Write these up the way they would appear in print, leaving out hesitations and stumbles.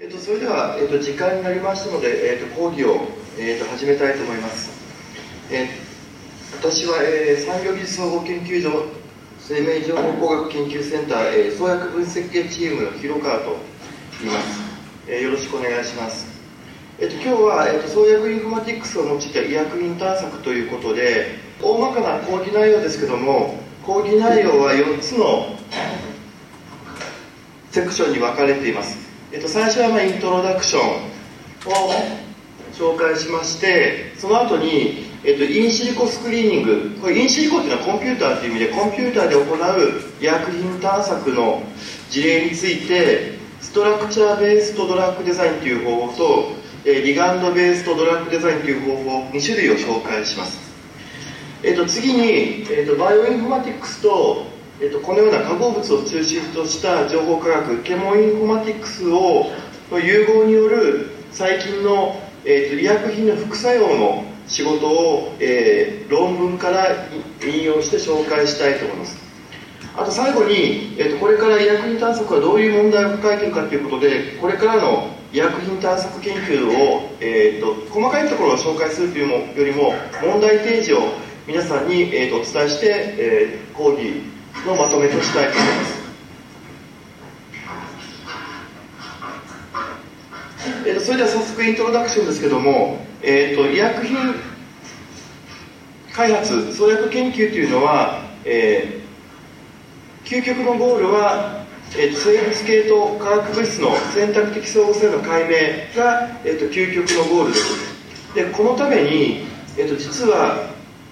それでは、時間になりましたので、講義を、始めたいと思います。私は、産業技術総合研究所生命情報工学研究センター、創薬分析系チームの広川と言います。よろしくお願いします。今日は、創薬インフォマティクスを用いた医薬品探索ということで、大まかな講義内容ですけども、講義内容は4つのセクションに分かれています。最初はイントロダクションを紹介しまして、その後に、インシリコスクリーニング、これインシリコっていうのはコンピューターという意味で、コンピューターで行う医薬品探索の事例について、ストラクチャーベーストドラッグデザインという方法と、リガンドベーストドラッグデザインという方法2種類を紹介します。次に、バイオインフォマティクスと、このような化合物を中心とした情報科学、ケモインフォマティクスの融合による最近の、医薬品の副作用の仕事を、論文から引用して紹介したいと思います。あと最後に、これから医薬品探索はどういう問題を抱えているかということで、これからの医薬品探索研究を、細かいところを紹介するというよりも問題提示を皆さんに、お伝えして、講義のまとめとしたいと思います。それでは早速イントロダクションですけども、医薬品開発、創薬研究というのは、究極のゴールは、生物系と化学物質の選択的相互性の解明が、究極のゴールです。で、このために、実は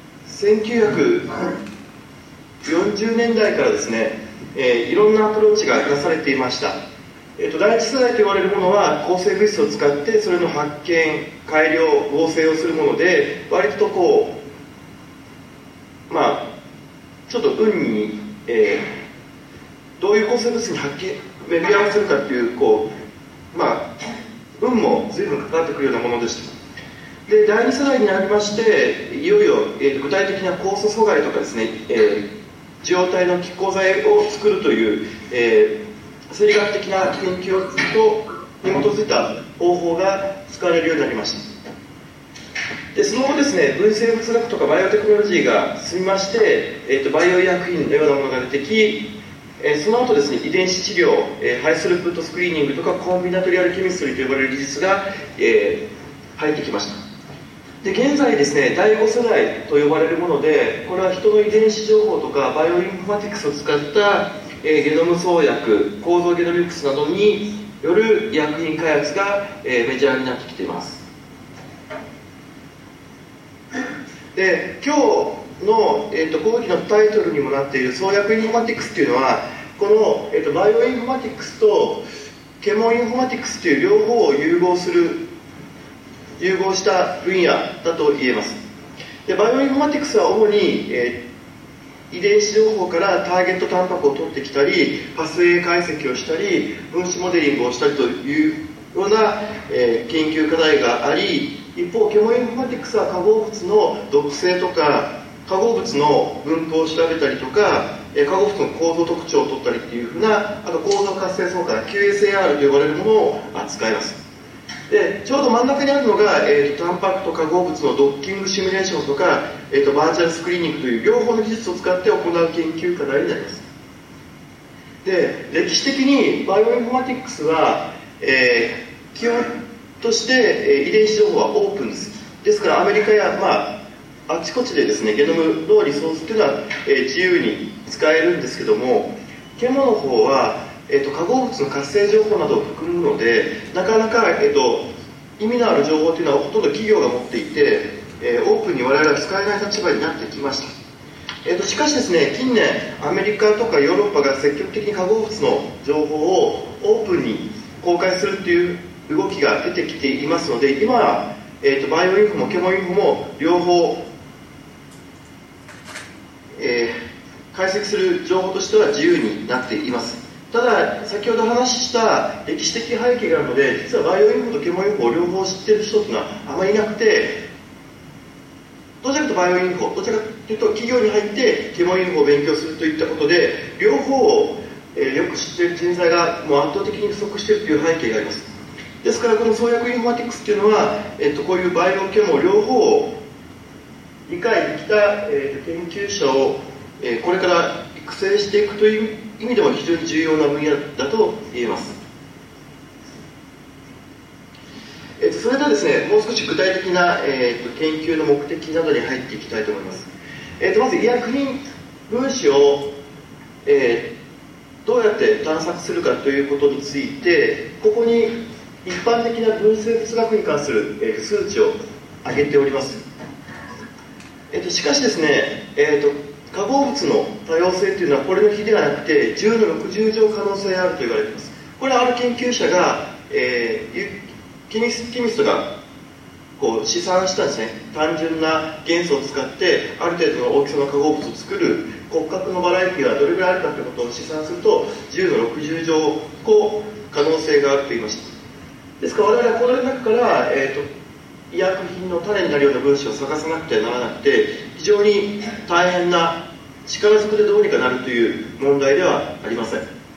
1940年代からですね、いろんなアプローチがなされていました。第一世代と言われるものは抗生物質を使ってそれの発見、改良、合成をするもので、割とこうちょっと運に、どういう抗生物質に巡り合わせるかっていう運も随分かかってくるようなものでした。で、第二世代になりまして、いよいよ、具体的な酵素阻害とかですね、受容体の拮抗剤を作るという、生理学的な研究に基づいた方法が使われるようになりました。で、その後ですね、分生物学とかバイオテクノロジーが進みまして、バイオ医薬品のようなものが出てき、その後ですね、遺伝子治療、ハイスループットスクリーニングとかコンビナトリアルケミストリーと呼ばれる技術が、入ってきました。で、現在ですね、第5世代と呼ばれるもので、これは人の遺伝子情報とかバイオインフォマティクスを使った、ゲノム創薬、構造ゲノミクスなどによる医薬品開発が、メジャーになってきています。で、今日の、講義のタイトルにもなっている創薬インフォマティクスというのは、この、バイオインフォマティクスとケモインフォマティクスという両方を融合した分野だと言えます。で、バイオインフォマティクスは主に、遺伝子情報からターゲットタンパクを取ってきたり、パスウェイ解析をしたり、分子モデリングをしたりというような、研究課題があり、一方ケモインフォマティクスは化合物の毒性とか化合物の分布を調べたりとか、化合物の構造特徴を取ったりっていうふうな、あと構造活性相関 QSAR と呼ばれるものを扱います。で、ちょうど真ん中にあるのが、タンパクと化合物のドッキングシミュレーションとか、バーチャルスクリーニングという両方の技術を使って行う研究課題になります。で、歴史的にバイオインフォマティクスは、基本として、遺伝子情報はオープンです。ですからアメリカや、あちこちでですね、ゲノムのリソースというのは、自由に使えるんですけども、ケモの方は化合物の活性情報などを含むので、なかなか、意味のある情報というのはほとんど企業が持っていて、オープンに我々は使えない立場になってきました。しかしですね、近年アメリカとかヨーロッパが積極的に化合物の情報をオープンに公開するという動きが出てきていますので、今は、バイオインフォもケモインフォも両方、解析する情報としては自由になっています。ただ、先ほど話した歴史的背景があるので、実はバイオインフォとケモインフォを両方知っている人というのはあまりいなくて、どちらかというとバイオインフォ、どちらかというと企業に入ってケモインフォを勉強するといったことで、両方をよく知っている人材がもう圧倒的に不足しているという背景があります。 ですからこの創薬インフォマティクスっていうのは、こういうバイオケモ両方を理解できた、研究者を、これから育成していくという意味でも非常に重要な分野だと言えます。それではですね、もう少し具体的な、研究の目的などに入っていきたいと思います。まず医薬品分子を、どうやって探索するかということについて、ここに一般的な分生物学に関する、数値を挙げております。しかしですね、化合物の多様性というのはこれの比ではなくて10の60乗可能性あると言われています。これはある研究者が、ケミストがこう試算したんですね。単純な元素を使ってある程度の大きさの化合物を作る骨格のバラエティがどれぐらいあるかということを試算すると10の60乗個可能性があると言いました。ですから我々はこの中から、医薬品の種になるような分子を探さなくてはならなくて、非常に大変な力ずくでどうにかなるという問題ではありません。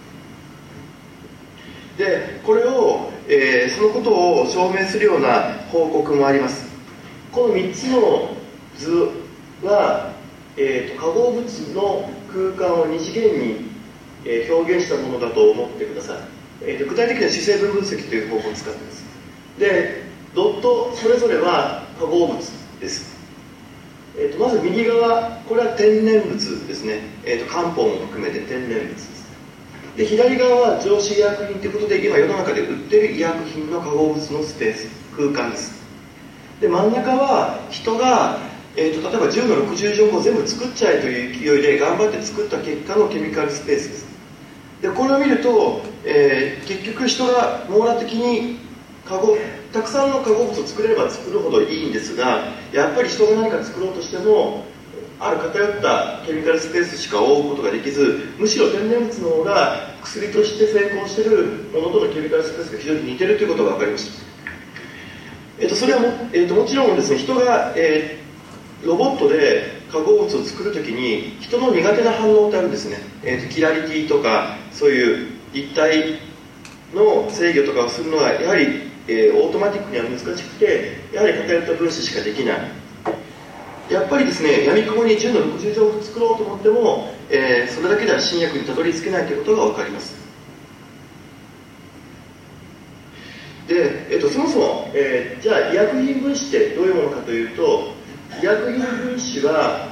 でこれを、そのことを証明するような報告もあります。この3つの図は、化合物の空間を2次元に、表現したものだと思ってください。具体的には主成分分析という方法を使っています。でドットそれぞれは化合物です。まず右側、これは天然物ですね。漢方も含めて天然物です。で左側は常識医薬品ということで今世の中で売っている医薬品の化合物のスペース、空間です。で真ん中は人が、例えば10の60乗個を全部作っちゃえという勢いで頑張って作った結果のケミカルスペースです。でこれを見ると、結局人が網羅的にたくさんの化合物を作れれば作るほどいいんですが、やっぱり人が何か作ろうとしてもある偏ったケミカルスペースしか覆うことができず、むしろ天然物の方が薬として成功しているものとのケミカルスペースが非常に似ているということが分かりました。それはもちろんですね、人が、ロボットで化合物を作るときに人の苦手な反応ってあるんですね。キラリティとかそういう立体の制御とかをするのはやはり、オートマティックには難しくて、やはり偏った分子しかできない。やっぱりですね、闇雲に10の60乗を作ろうと思っても、それだけでは新薬にたどり着けないということが分かります。で、そもそも、じゃあ医薬品分子ってどういうものかというと、医薬品分子は、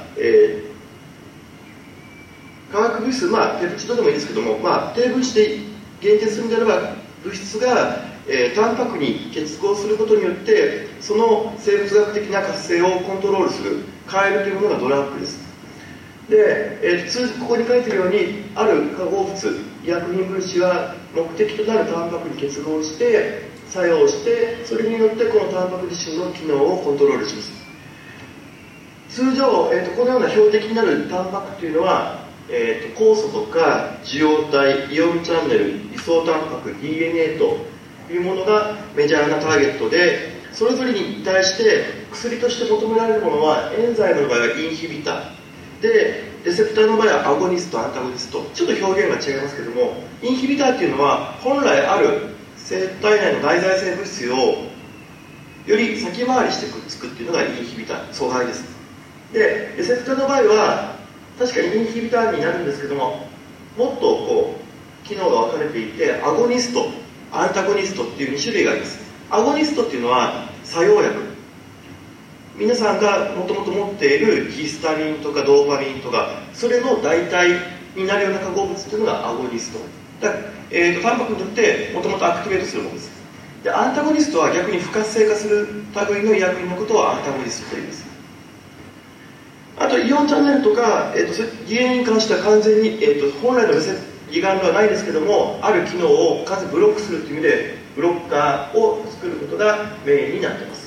化学物質、ペプチドでもいいですけども、低分子で限定するんであれば物質が、タンパクに結合することによってその生物学的な活性をコントロールする、変えるというものがドラッグです。で、ここに書いてるようにある化合物、医薬品分子は目的となるタンパクに結合して作用して、それによってこのタンパク自身の機能をコントロールします。通常、このような標的になるタンパクというのは酵素とか受容体、イオンチャンネル、位相タンパク、 DNA というものがメジャーなターゲットで、それぞれに対して薬として求められるものはエンザイムの場合はインヒビターで、レセプターの場合はアゴニスト、アンタゴニスト、ちょっと表現が違いますけども、インヒビターっていうのは本来ある体内の内在性物質をより先回りしてくっつくっていうのがインヒビター、阻害です。でレセプターの場合は確かにインヒビターになるんですけども、もっとこう機能が分かれていて、アゴニスト、アンタゴニストっていう2種類があります。アゴニストっていうのは作用薬、皆さんがもともと持っているヒスタミンとかドーパミンとか、それの代替になるような化合物っていうのがアゴニストだ、タンパクによってもともとアクティベートするものです。でアンタゴニストは逆に不活性化する類の医薬品のことをアンタゴニストと言います。あとイオンチャンネルとか、DNA に関しては完全に、本来のリガンドはないですけども、ある機能を完全にブロックするという意味でブロッカーを作ることがメインになっています。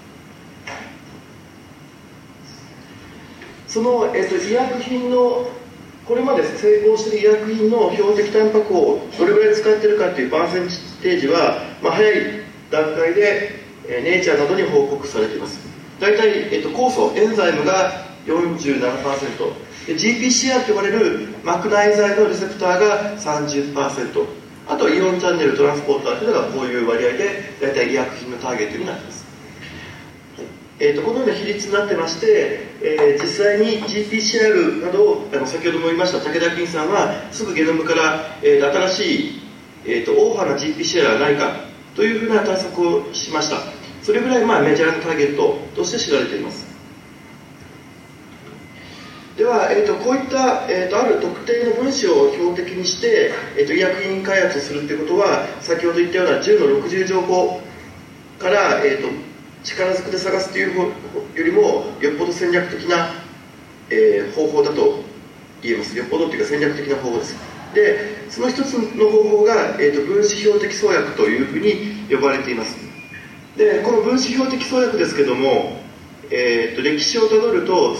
その、医薬品のこれまで成功している医薬品の標的タンパクをどれぐらい使っているかというパーセンテージは、早い段階で、ネイチャーなどに報告されています。大体、酵素、エンザイムが 47%、GPCR と呼ばれる膜内剤のレセプターが 30%、 あとはイオンチャンネル、トランスポーターというのがこういう割合で大体医薬品のターゲットになっています。このような比率になってまして、実際に GPCR などを先ほども言いました武田金さんはすぐゲノムから、新しい、大派な GPCR はないかというふうな探索をしました。それぐらい、メジャーなターゲットとして知られています。では、こういった、ある特定の分子を標的にして、医薬品開発をするということは、先ほど言ったような10の60乗法から、力ずくで探すというよりもよっぽど戦略的な、方法だと言えます。よっぽどというか戦略的な方法です。で、その一つの方法が、分子標的創薬というふうに呼ばれています。で、この分子標的創薬ですけども、歴史をたどると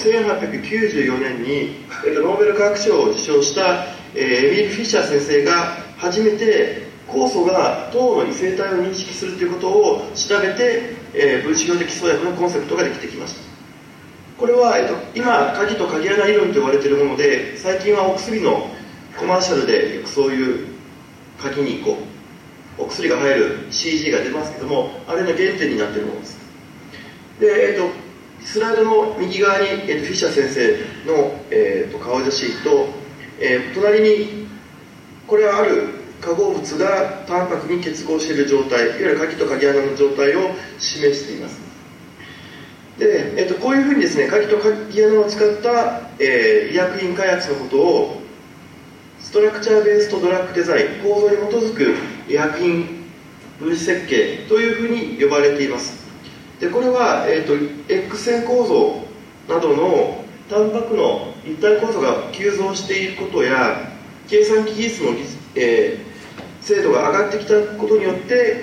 1894年に、ノーベル化学賞を受賞した、エミール・フィッシャー先生が初めて酵素が糖の異性体を認識するということを調べて、分子標的創薬のコンセプトができてきました。これは、今鍵と鍵穴理論と言われているもので、最近はお薬のコマーシャルでよくそういう鍵にお薬が入る CG が出ますけども、あれの原点になっているものです。で、スライドの右側に、フィッシャー先生の、顔写真と、隣にこれはある化合物がタンパクに結合している状態、いわゆる鍵と鍵穴の状態を示しています。で、こういうふうにですね、鍵と鍵穴を使った、医薬品開発のことをストラクチャーベーストドラッグデザイン、構造に基づく医薬品分子設計というふうに呼ばれています。で、これは、X 線構造などのタンパクの立体構造が急増していることや、計算機技術の、精度が上がってきたことによって、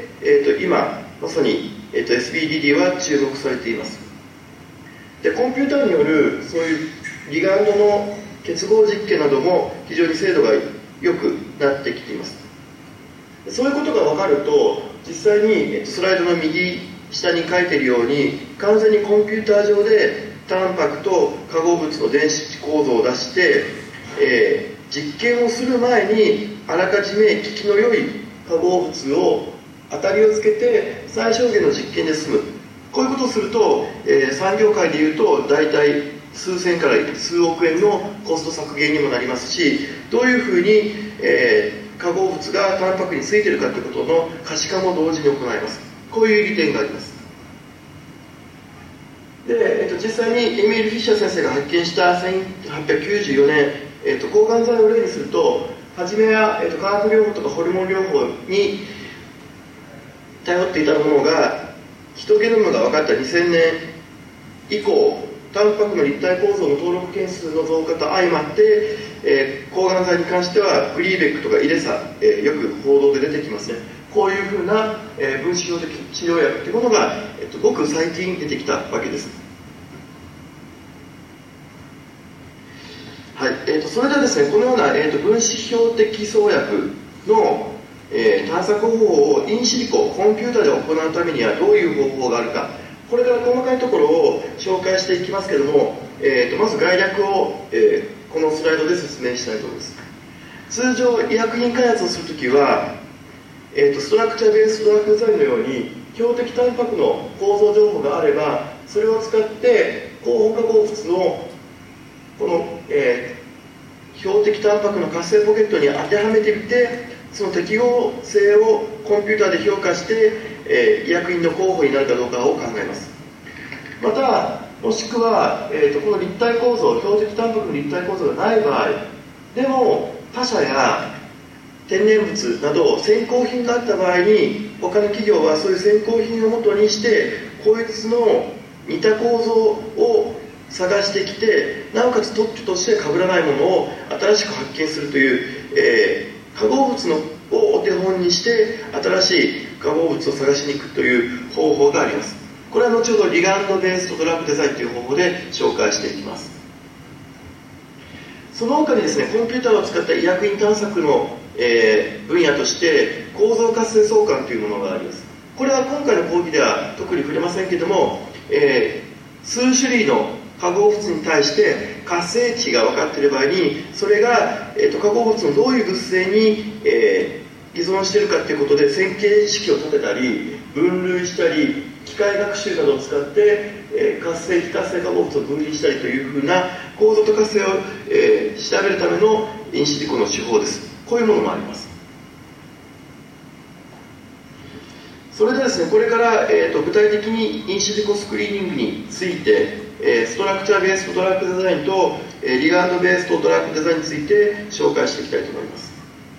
今まさに、SBDD は注目されています。で、コンピューターによるそういうリガンドの結合実験なども非常に精度が良くなってきています。そういうことが分かると、実際に、スライドの右下に書いているように、完全にコンピューター上でタンパクと化合物の電子構造を出して、実験をする前にあらかじめ効きの良い化合物を当たりをつけて最小限の実験で済む。こういうことをすると、産業界でいうと大体数千から数億円のコスト削減にもなりますし、どういうふうに、化合物がタンパクについているかということの可視化も同時に行います。こういう利点があります。で、実際にエミール・フィッシャー先生が発見した1894年、抗がん剤を例にすると、初めは、化学療法とかホルモン療法に頼っていたものが、ヒトゲノムが分かった2000年以降、タンパクの立体構造の登録件数の増加と相まって、抗がん剤に関してはグリーベックとかイレサ、よく報道で出てきますね。こういうふうな、分子標的治療薬というものが、ごく最近出てきたわけです。はい、それではですね、このような、分子標的創薬の、探索方法をインシリコ、コンピューターで行うためにはどういう方法があるか、これから細かいところを紹介していきますけれども、まず概略を、このスライドで説明したいと思います。通常、医薬品開発をするときは、ストラクチャーベースドラッグデザインのように標的タンパクの構造情報があれば、それを使って候補化合物のこの、標的タンパクの活性ポケットに当てはめてみて、その適合性をコンピューターで評価して、医薬品の候補になるかどうかを考えます。また、もしくは、この立体構造、標的タンパクの立体構造がない場合でも、他社や天然物など先行品があった場合に、他の企業はそういう先行品をもとにしてこいつの似た構造を探してきて、なおかつ特許として被らないものを新しく発見するという、化合物のをお手本にして新しい化合物を探しに行くという方法があります。これは後ほどリガンドベーストドラッグデザインという方法で紹介していきます。その他にですね、コンピューターを使った医薬品探索の、分野として構造活性相関というものがあります。これは今回の講義では特に触れませんけれども、数種類の化合物に対して活性値が分かっている場合に、それが、化合物のどういう物性に、 依存しているかということで線形式を立てたり分類したり機械学習などを使って、活性非活性化合物を分離したりというふうな構造と活性を、調べるためのインシリコの手法です。こういうものもあります。それでですね、これから、具体的にインシリコスクリーニングについて、ストラクチャーベースとドラッグデザインと、リガンドベースとドラッグデザインについて紹介していきたいと思います。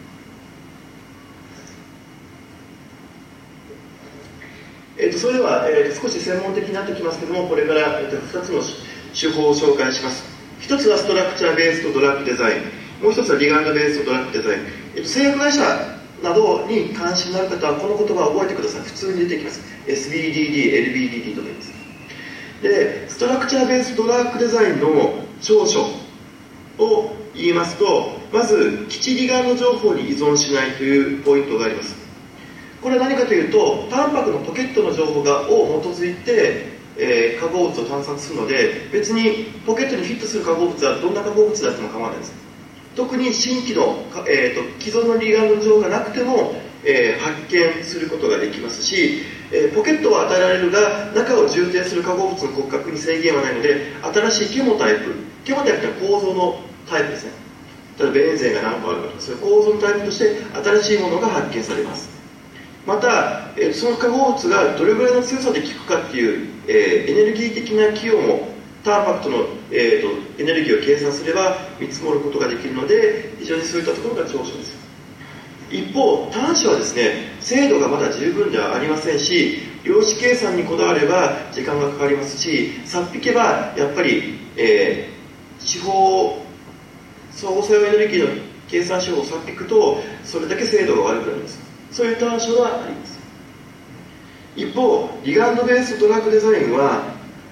それでは、少し専門的になってきますけども、これから、2つの手法を紹介します。1つはストラクチャーベースとドラッグデザイン、もう1つはリガンドベースとドラッグデザイン。製薬会社などに関心のある方はこの言葉を覚えてください。普通に出てきます。SBDD、LBDD とか言います。で、ストラクチャーベースドラッグデザインの長所を言いますと、まず基地リガンド情報に依存しないというポイントがあります。これは何かというと、タンパクのポケットの情報を基づいて、化合物を探索するので、別にポケットにフィットする化合物はどんな化合物であっても構わないです。特に新規の、既存のリガンドの情報がなくても、発見することができますし、ポケットは与えられるが中を充填する化合物の骨格に制限はないので、新しいケモタイプというのは構造のタイプですね。例えばベンゼンが何個あるかとか、そういう構造のタイプとして新しいものが発見されます。また、その化合物がどれぐらいの強さで効くかっていう、エネルギー的な寄与もタンパクとの、エネルギーを計算すれば見積もることができるので、非常にそういったところが長所です。一方、端子はですね、精度がまだ十分ではありませんし、量子計算にこだわれば時間がかかりますし、さっ引けばやっぱり、手法、相互作用エネルギーの計算手法をさっ引くと、それだけ精度が悪くなります。そういう短所があります。一方、リガンドベースドラッグデザインは、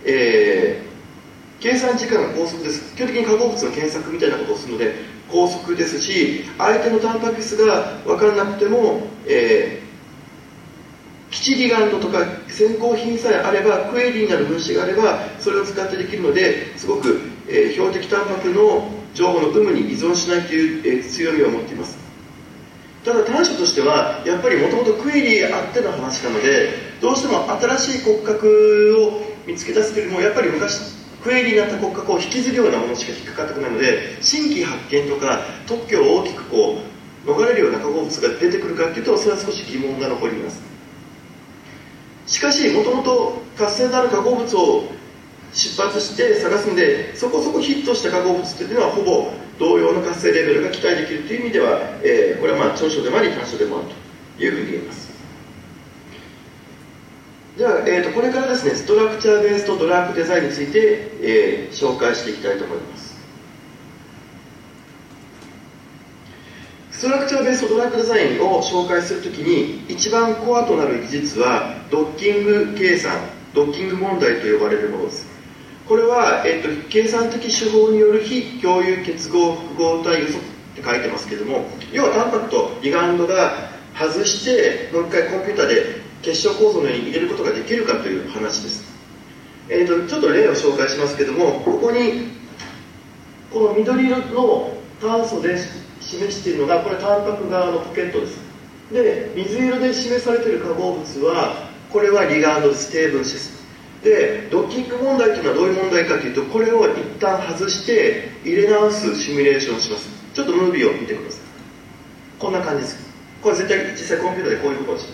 計算時間が高速です。基本的に化合物の検索みたいなことをするので高速ですし、相手のタンパク質が分からなくても、基地リガンドとか先行品さえあれば、クエリーになる分子があればそれを使ってできるので、すごく、標的タンパクの情報の有無に依存しないという、強みを持っています。ただ短所としては、やっぱりもともとクエリーあっての話なので、どうしても新しい骨格を見つけ出すというよりも、やっぱり昔クエリーになった骨格を引きずるようなものしか引っかかってこないので、新規発見とか特許を大きく逃れるような化合物が出てくるかというと、それは少し疑問が残ります。しかし、もともと活性のある化合物を出発して探すので、そこそこヒットした化合物というのはほぼ同様の活性レベルが期待できるという意味では、これは長所でもあり短所でもあるというふうに言えます。では、これからですね、ストラクチャーベースとドラッグデザインについて、紹介していきたいと思います。ストラクチャーベースとドラッグデザインを紹介するときに、一番コアとなる技術はドッキング計算、ドッキング問題と呼ばれるものです。これは、計算的手法による非共有結合複合体予測って書いてますけども、要はタンパクとリガンドが外してもう一回コンピューターで結晶構造のように入れることができるかという話です。ちょっと例を紹介しますけども、ここにこの緑色の炭素で示しているのが、これタンパク側のポケットです。で、水色で示されている化合物は、これはリガンドです。低分子です。で、ドッキング問題というのはどういう問題かというと、これを一旦外して入れ直すシミュレーションをします。ちょっとムービーを見てください。こんな感じです。これ絶対実際コンピューターでこういうことをします。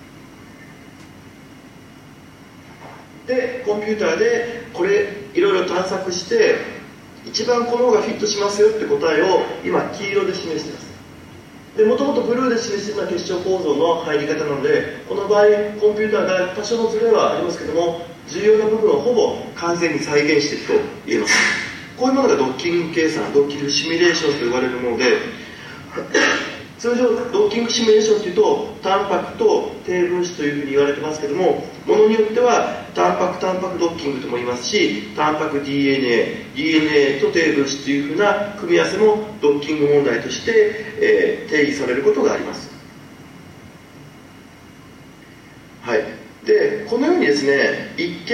で、コンピューターでこれいろいろ探索して、一番この方がフィットしますよって答えを今黄色で示しています。で、もともとブルーで示しているのは結晶構造の入り方なので、この場合コンピューターが多少のズレはありますけども、重要な部分をほぼ完全に再現していると言えます。こういうものがドッキング計算、ドッキングシミュレーションと呼ばれるもので、通常ドッキングシミュレーションというとタンパクと低分子というふうに言われてますけども、ものによってはタンパクドッキングとも言いますし、タンパク DNA と低分子というふうな組み合わせもドッキング問題として、定義されることがあります。はい。で、このようにですね、一見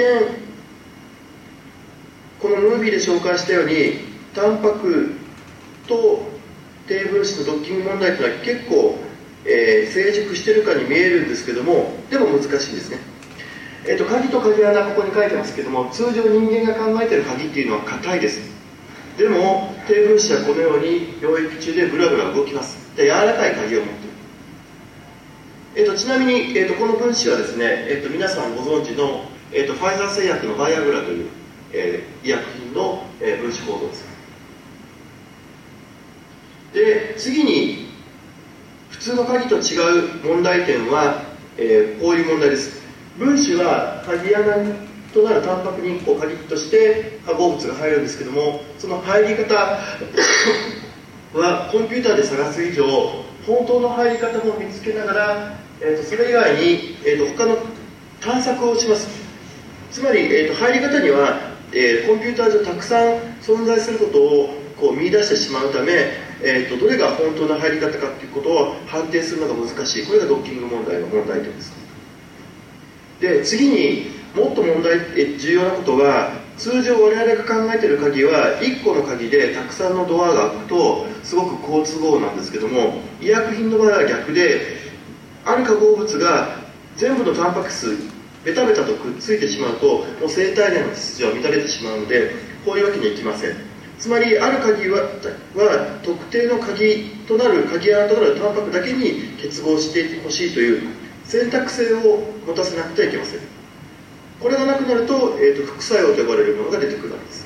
このムービーで紹介したようにタンパクと低分子のドッキング問題というのは結構、 成熟してるかに見えるんですけども、でも難しいんですね。鍵と鍵穴、ここに書いてますけども、通常人間が考えている鍵っていうのは硬いです。でも低分子はこのように領域中でブラブラ動きます。で、柔らかい鍵を持っている。ちなみに、この分子はですね、皆さんご存知の、ファイザー製薬のバイアグラという、医薬品の、分子構造です。で、次に普通の鍵と違う問題点は、こういう問題です。分子は鍵穴となるタンパクに鍵として化合物が入るんですけども、その入り方はコンピューターで探す以上、本当の入り方も見つけながら、それ以外に、他の探索をします。つまり、入り方には、コンピューター上たくさん存在することをこう見出してしまうため、どれが本当の入り方かということを判定するのが難しい。これがドッキング問題の問題点です。で、次にもっと重要なことは、通常我々が考えている鍵は1個の鍵でたくさんのドアが開くとすごく好都合なんですけども、医薬品の場合は逆で、ある化合物が全部のタンパク質ベタベタとくっついてしまうと、もう生体内の秩序は乱れてしまうので、こういうわけにはいきません。つまりある鍵は特定の鍵となる鍵穴となるタンパクだけに結合していてほしいという選択性を持たせなくてはいけません。これがなくなると、副作用と呼ばれるものが出てくるわけです。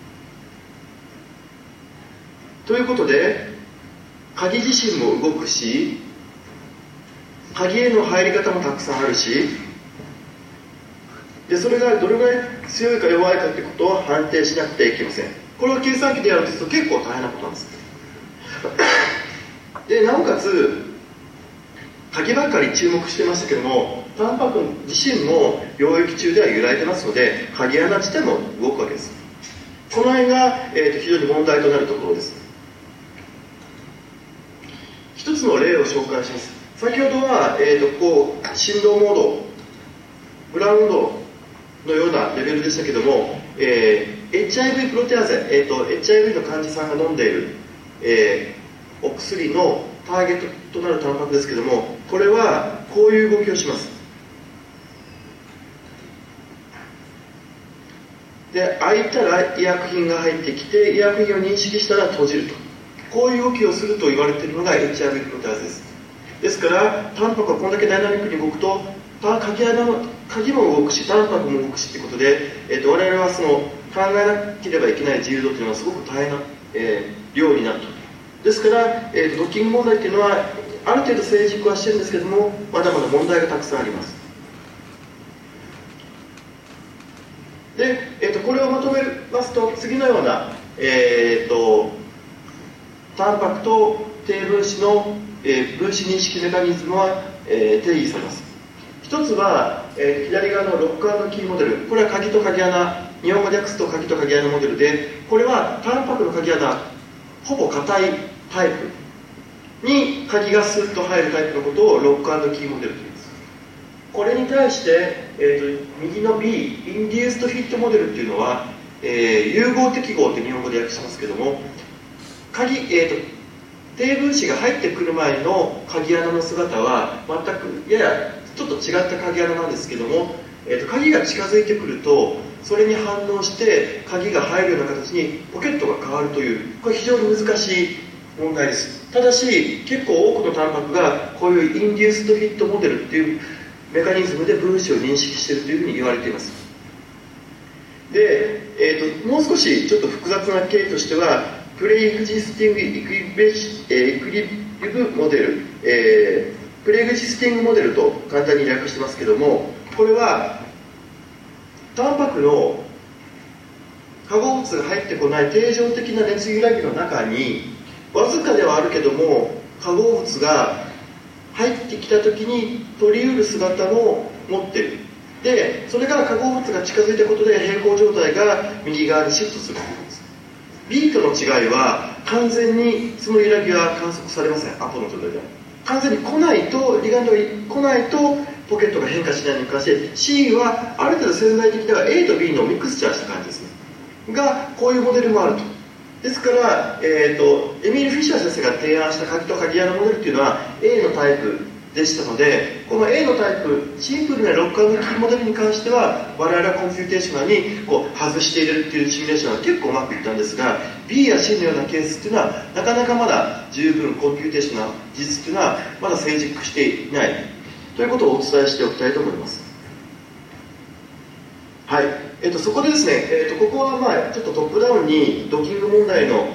ということで、鍵自身も動くし、鍵への入り方もたくさんあるし、でそれがどれぐらい強いか弱いかということを判定しなくてはいけません。これを計算機でやると結構大変なことなんです。でなおかつ鍵ばっかり注目してましたけども、タンパク自身も領域中では揺らいでますので、鍵穴自体も動くわけです。この辺が、非常に問題となるところです。一つの例を紹介します。先ほどは、振動モード、グラウンドのようなレベルでしたけども、HIV プロテアゼ、HIV の患者さんが飲んでいる、お薬のターゲットとなるタンパクですけども、これはこういう動きをします。で、開いたら医薬品が入ってきて、医薬品を認識したら閉じると、こういう動きをすると言われているのが HIV プロテアゼです。ですからタンパクはこんだけダイナミックに動くと、鍵も動くしタンパクも動くしということで、我々はその考えなければいけない自由度というのはすごく大変な、量になると。ですから、ドッキング問題というのはある程度成熟はしてるんですけども、まだまだ問題がたくさんあります。で、これをまとめますと次のような、タンパクと低分子の、分子認識メカニズムは、定義されます。一つは、左側のロック&キーモデル、これは鍵と鍵穴、日本語で訳すと鍵と鍵穴モデルで、これはタンパクの鍵穴ほぼ硬いタイプに鍵がスッと入るタイプのことをロック&キーモデルと言います。これに対して、右の B インデューストフィットモデルっていうのは、融合適合って日本語で訳しますけども、低分子が入ってくる前の鍵穴の姿は全くややちょっと違った鍵穴なんですけども、鍵が近づいてくるとそれに反応して鍵が入るような形にポケットが変わるという、これ非常に難しい問題です。ただし結構多くのタンパクがこういうインデューストフィットモデルっていうメカニズムで分子を認識しているというふうに言われています。で、もう少しちょっと複雑な経緯としては、プレイグジスティングイクリブモデル、プレイグジスティングモデルと簡単に略してますけども、これはタンパクの化合物が入ってこない定常的な熱揺らぎの中に、わずかではあるけども化合物が入ってきた時に取り得る姿も持っている。で、それが化合物が近づいたことで平行状態が右側にシフトするということです。B との違いは完全にその揺らぎは観測されません。アポの状態では完全に来ないと、リガンドが来ないとポケットが変化しないのに関して、 C はある程度潜在的では A と B のミクスチャーした感じですねが、こういうモデルもあると。 ですから、エミール・フィッシャー先生が提案した鍵と鍵穴モデルっていうのは A のタイプでしたので、この A のタイプ、シンプルなロック&キーモデルに関しては我々はコンピューテーショナルに外しているっていうシミュレーションが結構うまくいったんですが、 B や C のようなケースっていうのはなかなかまだ十分コンピューテーショナルな技術っていうのはまだ成熟していないということをお伝えしておきたいと思います。はい、そこでですね、ここはちょっとトップダウンにドッキング問題の、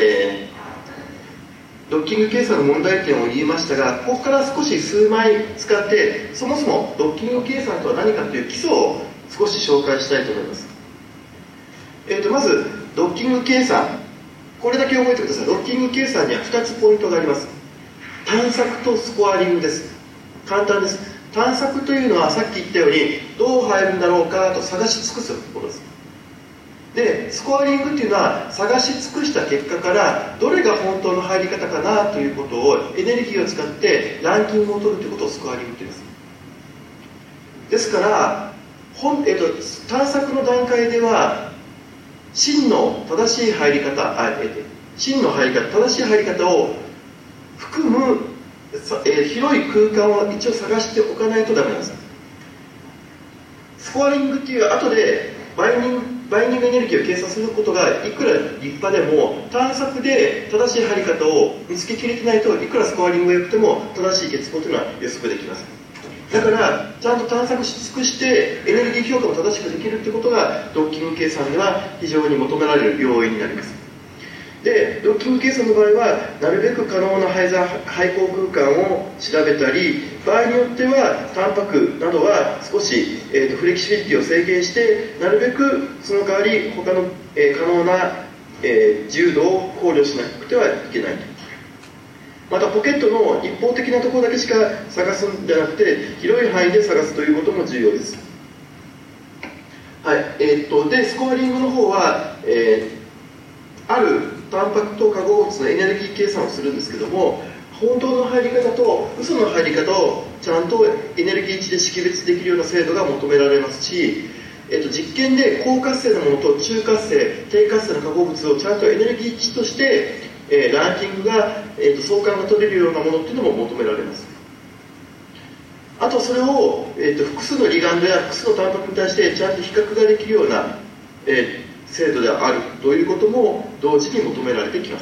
ドッキング計算の問題点を言いましたが、ここから少し数枚使ってそもそもドッキング計算とは何かという基礎を少し紹介したいと思います。まずドッキング計算、これだけ覚えてください。ドッキング計算には2つポイントがあります。探索とスコアリングです。簡単です。探索というのはさっき言ったようにどう入るんだろうかと探し尽くすことです。でスコアリングっていうのは探し尽くした結果からどれが本当の入り方かなということをエネルギーを使ってランキングを取るということをスコアリングと言います。ですから探索の段階では真の正しい入り方、真の入り方、正しい入り方を含む広い空間を一応探しておかないとダメなんです。スコアリングっていう後でバインディングエネルギーを計算することがいくら立派でも探索で正しい入り方を見つけきれてないといくらスコアリングが良くても正しい結果というのは予測できません。だからちゃんと探索し尽くしてエネルギー評価も正しくできるということがドッキング計算では非常に求められる要因になります。でドッキング計算の場合はなるべく可能な配降空間を調べたり、場合によってはタンパクなどは少し、フレキシビリティを制限してなるべくその代わり他の、可能な、自由度を考慮しなくてはいけないと。またポケットの一方的なところだけしか探すんじゃなくて広い範囲で探すということも重要です。はい、でスコアリングの方は、あるタンパクと化合物のエネルギー計算をするんですけども、本当の入り方と嘘の入り方をちゃんとエネルギー値で識別できるような精度が求められますし、実験で高活性のものと中活性、低活性の化合物をちゃんとエネルギー値として、ランキングが、相関が取れるようなものっていうのも求められます。あとそれを、複数のリガンドや複数のタンパクに対してちゃんと比較ができるような、精度であるということも同時に求められてきます。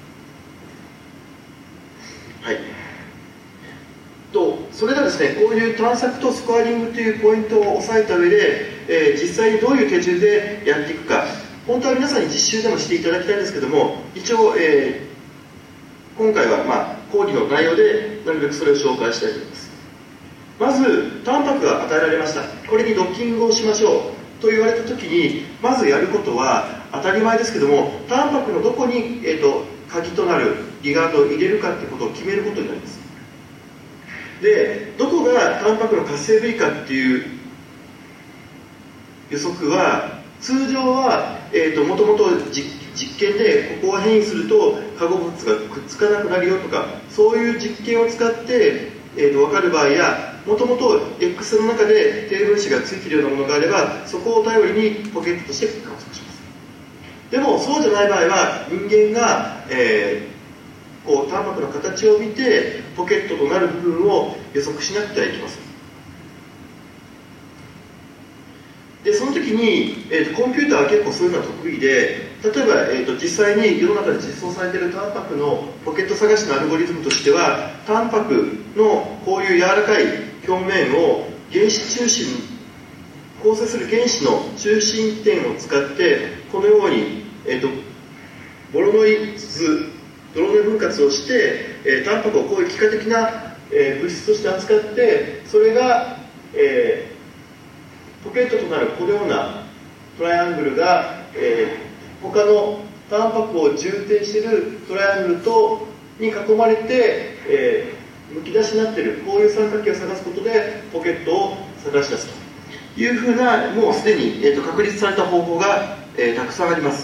はい。それではですね、こういう探索とスコアリングというポイントを押さえた上で、実際にどういう手順でやっていくか、本当は皆さんに実習でもしていただきたいんですけども、一応、今回は講義の内容でなるべくそれを紹介したいと思います。まずタンパクが与えられました。これにドッキングをしましょうと言われた時にまずやることは当たり前ですけども、タンパクのどこに、鍵となるリガンドを入れるかということを決めることになります。でどこがタンパクの活性部位かっていう予測は通常はもともと実験でここを変異すると化合物がくっつかなくなるよとか、そういう実験を使って、分かる場合や、もともと X の中で低分子がついているようなものがあればそこを頼りにポケットとして観測します。でもそうじゃない場合は人間が、タンパクの形を見てポケットとなる部分を予測しなくてはいけません。でその時に、コンピューターは結構そういうのは得意で、例えば、実際に世の中で実装されているタンパクのポケット探しのアルゴリズムとしては、タンパクのこういう柔らかい表面を原子中心構成する原子の中心点を使ってこのように、ボロノイ分割をして、タンパクをこういう幾何的な、物質として扱って、それが、ポケットとなるこのようなトライアングルが、他のタンパクを充填しているトライアングルに囲まれて、むき出しになっているこういう三角形を探すことでポケットを探し出すというふうな、もうすでに、確立された方法が、たくさんあります。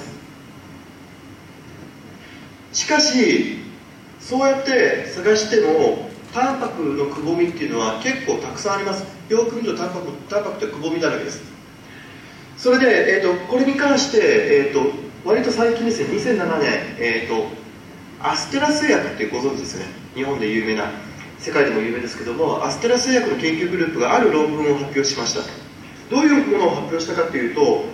しかしそうやって探してもタンパクのくぼみっていうのは結構たくさんあります。よく見るとタンパクってくぼみだらけです。それで、これに関して、 割と最近ですね、2007年、アステラ製薬ってご存知ですね。日本で有名な、世界でも有名ですけども、アステラ製薬の研究グループがある論文を発表しました。どういうものを発表したかというと、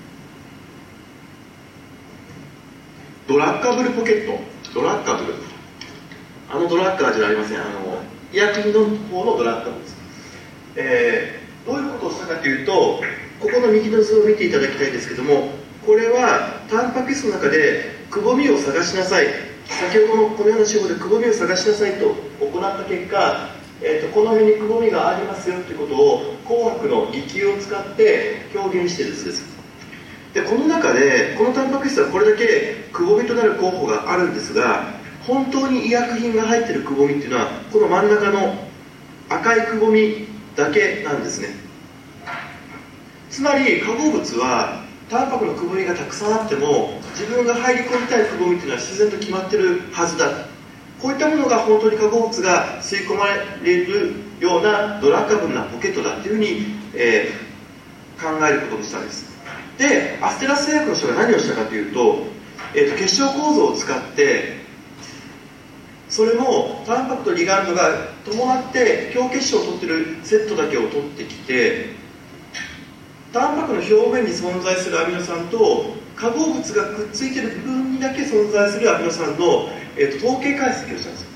ドラッカブルポケット、ドラッカブル、ドラッカーじゃありません、医薬品の方のドラッカブルです。どういうことをしたかというと、ここの右の図を見ていただきたいんですけども、これはタンパク質の中でくぼみを探しなさい、先ほどのこのような手法でくぼみを探しなさいと行った結果、この辺にくぼみがありますよということを紅白の離球を使って表現している図です。でこの中でこのタンパク質はこれだけくぼみとなる候補があるんですが、本当に医薬品が入っているくぼみっていうのはこの真ん中の赤いくぼみだけなんですね。つまり化合物はタンパクのくぼみがたくさんあっても自分が入り込みたいくぼみっていうのは自然と決まってるはずだ。こういったものが本当に化合物が吸い込まれるようなドラッカブルなポケットだっていうふうに、考えることにしたんです。でアステラ製薬の人が何をしたかというと、結晶構造を使ってそれもタンパクとリガンドが伴って強結晶を取っているセットだけを取ってきて、タンパクの表面に存在するアミノ酸と化合物がくっついている部分にだけ存在するアミノ酸の、統計解析をしたんですよ。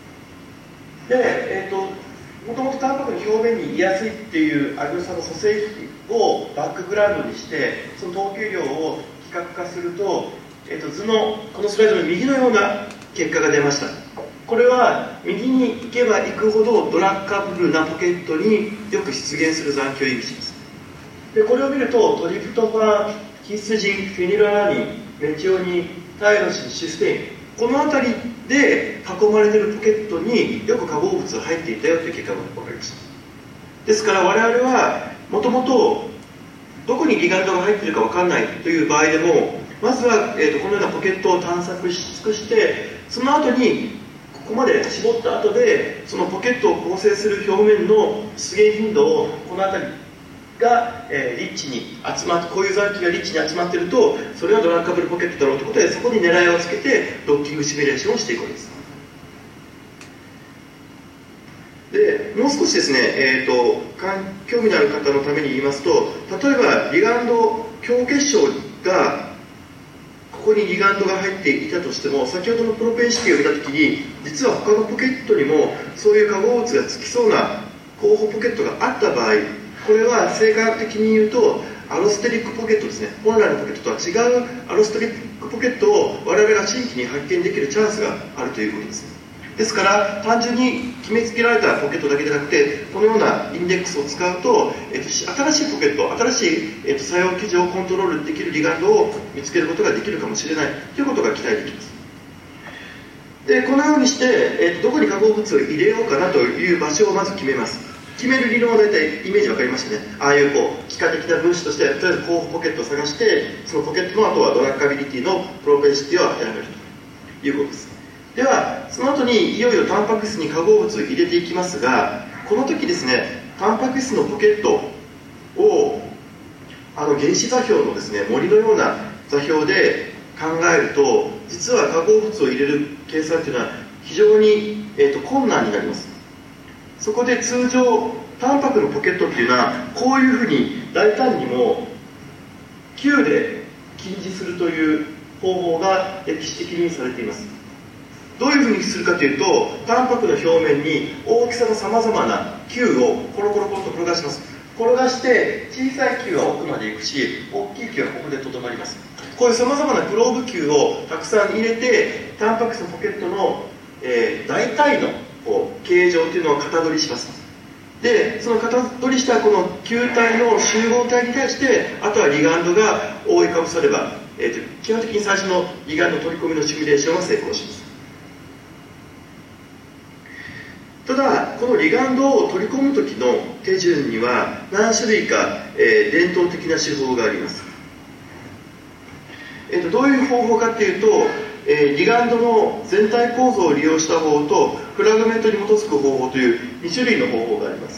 で、もともとタンパクの表面にいやすいっていうアミノ酸の組成比をバックグラウンドにしてその統計量を比較化すると、図のこのスライドの右のような結果が出ました。これは右に行けば行くほどドラッカブルなポケットによく出現する残響を意味します。でこれを見るとトリプトファン、ヒスジン、フェニルアラニン、メチオニン、タイロシン、システイン、この辺りで囲まれているポケットによく化合物が入っていたよという結果が分かりました。ですから我々はもともとどこにリガンドが入っているか分からないという場合でも、まずは、このようなポケットを探索し尽くして、その後にここまで絞った後でそのポケットを構成する表面の出現頻度をこの辺りが、リッチに集まって、こういう残機がリッチに集まっているとそれはドラッカブルポケットだろうということで、そこに狙いをつけてドッキングシミュレーションをしていくんです。でもう少しですね、興味のある方のために言いますと、例えばリガンド強結晶がここにリガンドが入っていたとしても、先ほどのプロペン式を見たときに実は他のポケットにもそういう化合物がつきそうな候補ポケットがあった場合、これは生化学的に言うとアロステリックポケットですね。本来のポケットとは違うアロステリックポケットを我々が新規に発見できるチャンスがあるということです。ですから単純に決めつけられたポケットだけでなくて、このようなインデックスを使うと、新しいポケット、新しい、作用基準をコントロールできるリガンドを見つけることができるかもしれないということが期待できます。でこのようにして、どこに化合物を入れようかなという場所をまず決めます。決める理論は大体イメージ分かりましたね。ああいう幾何的な分子としてとりあえず候補ポケットを探して、そのポケットの後はドラッカビリティのプロペンシティを当てはめるということです。ではその後にいよいよタンパク質に化合物を入れていきますが、この時ですね、タンパク質のポケットを原子座標のですね、森のような座標で考えると、実は化合物を入れる計算というのは非常に、困難になります。そこで通常タンパクのポケットっていうのはこういうふうに大胆にも9で近似するという方法が歴史的にされています。どういうふうにするかというと、タンパクの表面に大きさのさまざまな球をコロコロコロと転がします。転がして小さい球は奥まで行くし、大きい球はここでとどまります。こういうさまざまなプローブ球をたくさん入れて、タンパク質のポケットの、大体の形状というのを型取りします。でその型取りしたこの球体の集合体に対して、あとはリガンドが覆いかぶされば、基本的に最初のリガンド取り込みのシミュレーションは成功します。ただこのリガンドを取り込む時の手順には何種類か、伝統的な手法があります。どういう方法かっていうと、リガンドの全体構造を利用した方法とフラグメントに基づく方法という2種類の方法があります。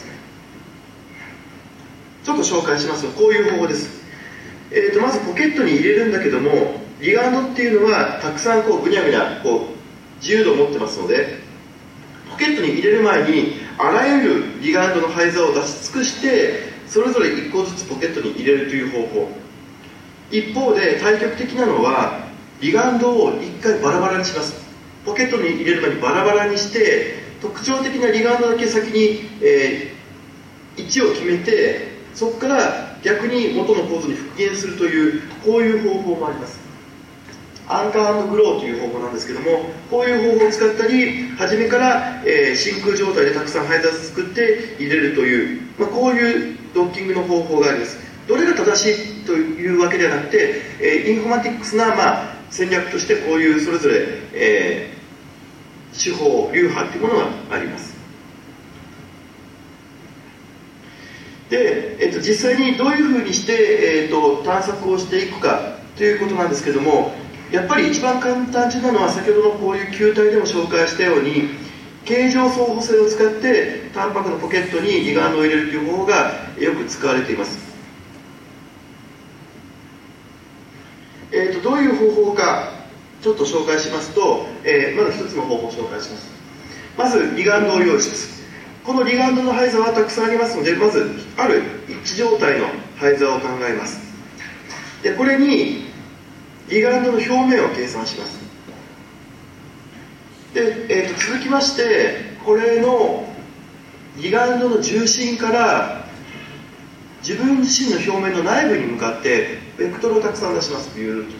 ちょっと紹介しますと、こういう方法です。まずポケットに入れるんだけども、 リガンドっていうのはたくさんぐにゃぐにゃ自由度を持ってますので、ポケットに入れる前にあらゆるリガンドの配座を出し尽くしてそれぞれ1個ずつポケットに入れるという方法。一方で対極的なのはリガンドを1回バラバラにします。ポケットに入れる前にバラバラにして特徴的なリガンドだけ先に、位置を決めてそこから逆に元の構図に復元するというこういう方法もあります。アンカー&グローという方法なんですけども、こういう方法を使ったり初めから、真空状態でたくさん配達作って入れるという、こういうドッキングの方法があります。どれが正しいというわけではなくて、インフォマティックスな、戦略としてこういうそれぞれ、手法流派というものがあります。で、実際にどういうふうにして、探索をしていくかということなんですけども、やっぱり一番簡単なのは先ほどのこういう球体でも紹介したように形状相補性を使ってタンパクのポケットにリガンドを入れるという方法がよく使われています。どういう方法かちょっと紹介しますと、まず一つの方法を紹介します。まずリガンドを用意します。このリガンドの配座はたくさんありますので、まずある一致状態の配座を考えます。でこれにリガンドの表面を計算します。で、続きましてこれのリガンドの重心から自分自身の表面の内部に向かってベクトルをたくさん出します。ビューッ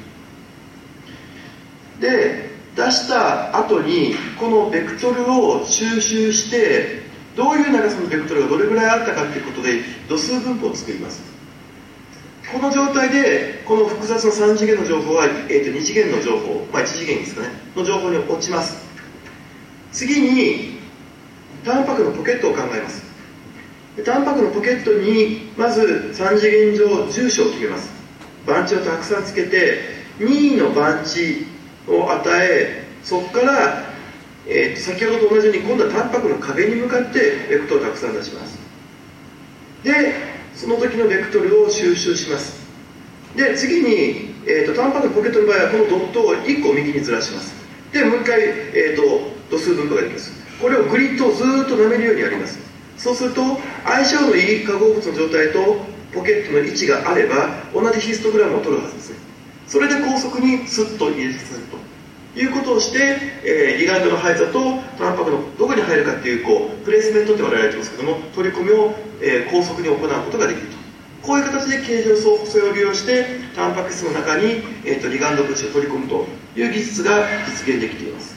とで出した後にこのベクトルを収集してどういう長さのベクトルがどれぐらいあったかということで度数分布を作ります。この状態でこの複雑な3次元の情報は、2次元の情報、1次元ですかねの情報に落ちます。次にタンパクのポケットを考えます。タンパクのポケットにまず3次元上住所を決めます。番地をたくさんつけて任意の番地を与え、そこから、先ほどと同じように今度はタンパクの壁に向かってベクトルをたくさん出します。でその時のベクトルを収集します。で次に、タンパクのポケットの場合はこのドットを1個右にずらします。でもう一回、度数分布ができます。これをグリッドをずっと舐めるようにやります。そうすると相性のいい化合物の状態とポケットの位置があれば同じヒストグラムを取るはずです。それで高速にスッと入れさせるということをして、リガンドの配座とタンパクのどこに入るかっていうプレースメントって言われてますけども取り込みを、高速に行うことができると。こういう形で形状相補性を利用してタンパク質の中に、リガンド物質を取り込むという技術が実現できています。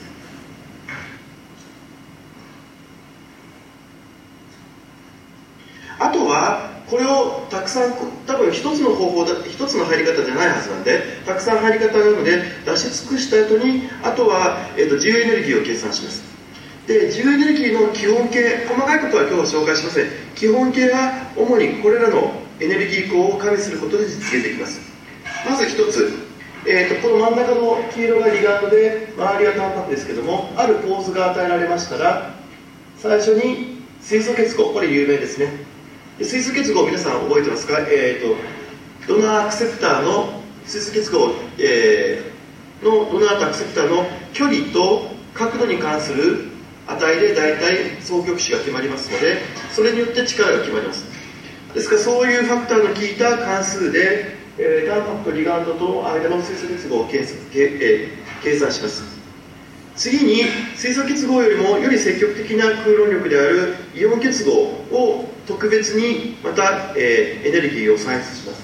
あとはこれをたくさん多分一つの方法だ一つの入り方じゃないはずなんでたくさん入り方なので出し尽くした後にあとは、自由エネルギーを計算します。で自由エネルギーの基本形細かいことは今日は紹介しません。基本形は主にこれらのエネルギー項を加味することで実現できます。まず一つ、この真ん中の黄色がリガンドで周りはタンパクですけどもある構図が与えられましたら最初に水素結合これ有名ですね。水素結合皆さん覚えてますか？ドナーアクセプターの水素結合、のドナーとアクセプターの距離と角度に関する値で大体双極子が決まりますのでそれによって力が決まります。ですからそういうファクターの効いた関数で、タンパクとリガンドとの間の水素結合を計算します。次に水素結合よりもより積極的な空論力であるイオン結合を特別にまた、エネルギーを算出します。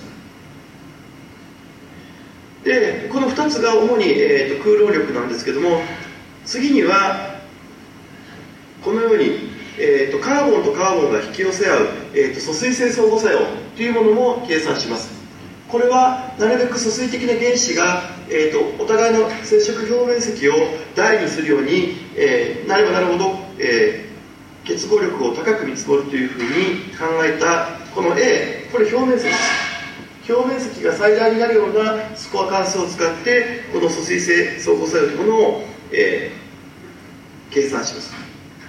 でこの2つが主に、空論力なんですけども次にはこのように、カーボンとカーボンが引き寄せ合う、疎水性相互作用というものも計算します。これはなるべく疎水的な原子が、お互いの接触表面積を大にするように、なればなるほど、結合力を高く見積もるというふうに考えたこの A これ表面積です。表面積が最大になるようなスコア関数を使ってこの疎水性相互作用というものを、計算します。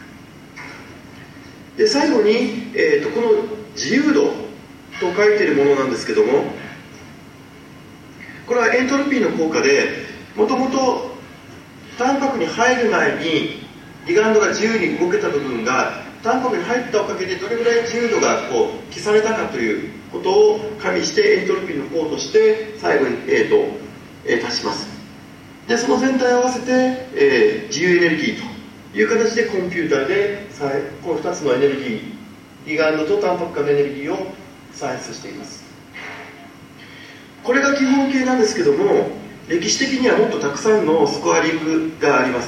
で最後に、この自由度と書いているものなんですけどもこれはエントロピーの効果で、もともとタンパクに入る前にリガンドが自由に動けた部分がタンパクに入ったおかげでどれぐらい自由度が消されたかということを加味してエントロピーの項として最後に足します。でその全体を合わせて、自由エネルギーという形でコンピューターでこの2つのエネルギー、リガンドとタンパク間のエネルギーを算出しています。これが基本形なんですけども、歴史的にはもっとたくさんのスコアリングがあります。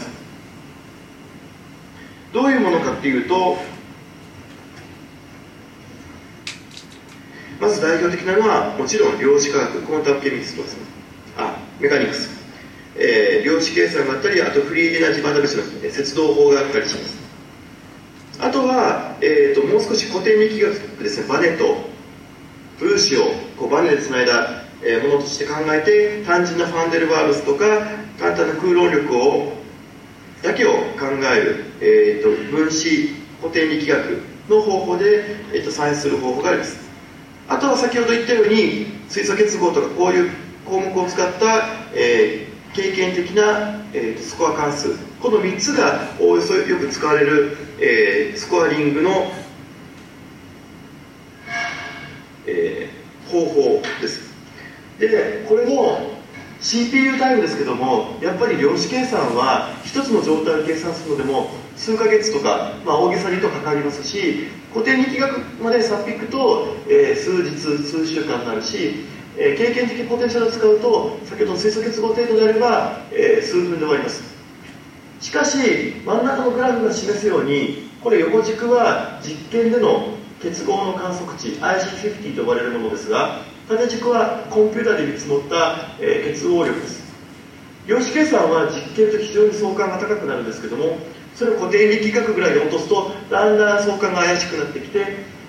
どういうものかっていうと、まず代表的なのはもちろん量子科学、コンタムケミストですね、メカニクス、量子計算があったり、あとフリーエナジーバンダメッシュの接動法があったりします。あとは、もう少し古典力学ですね、バネと分子をバネでつないだものとして考えて、単純なファンデルワールスとか簡単な空論力だけを考える、分子古典力学の方法で、算出する方法があります。あとは先ほど言ったように水素結合とかこういう項目を使った、経験的な、スコア関数、この3つがおおよそよく使われる、スコアリングの、方法です。でこれも CPU タイムですけども、やっぱり量子計算は一つの状態を計算するのでも数ヶ月とか、大げさにとかかりますし、古典力学までさっぴくと、数日数週間になるし、経験的ポテンシャルを使うと先ほどの水素結合程度であれば、数分で終わります。しかし真ん中のグラフが示すように、これ横軸は実験での結合の観測値 IC50 と呼ばれるものですが、縦軸はコンピューターで見積もった、結合力です。量子計算は実験と非常に相関が高くなるんですけども、それを古典力学ぐらいで落とすとだんだん相関が怪しくなってきて、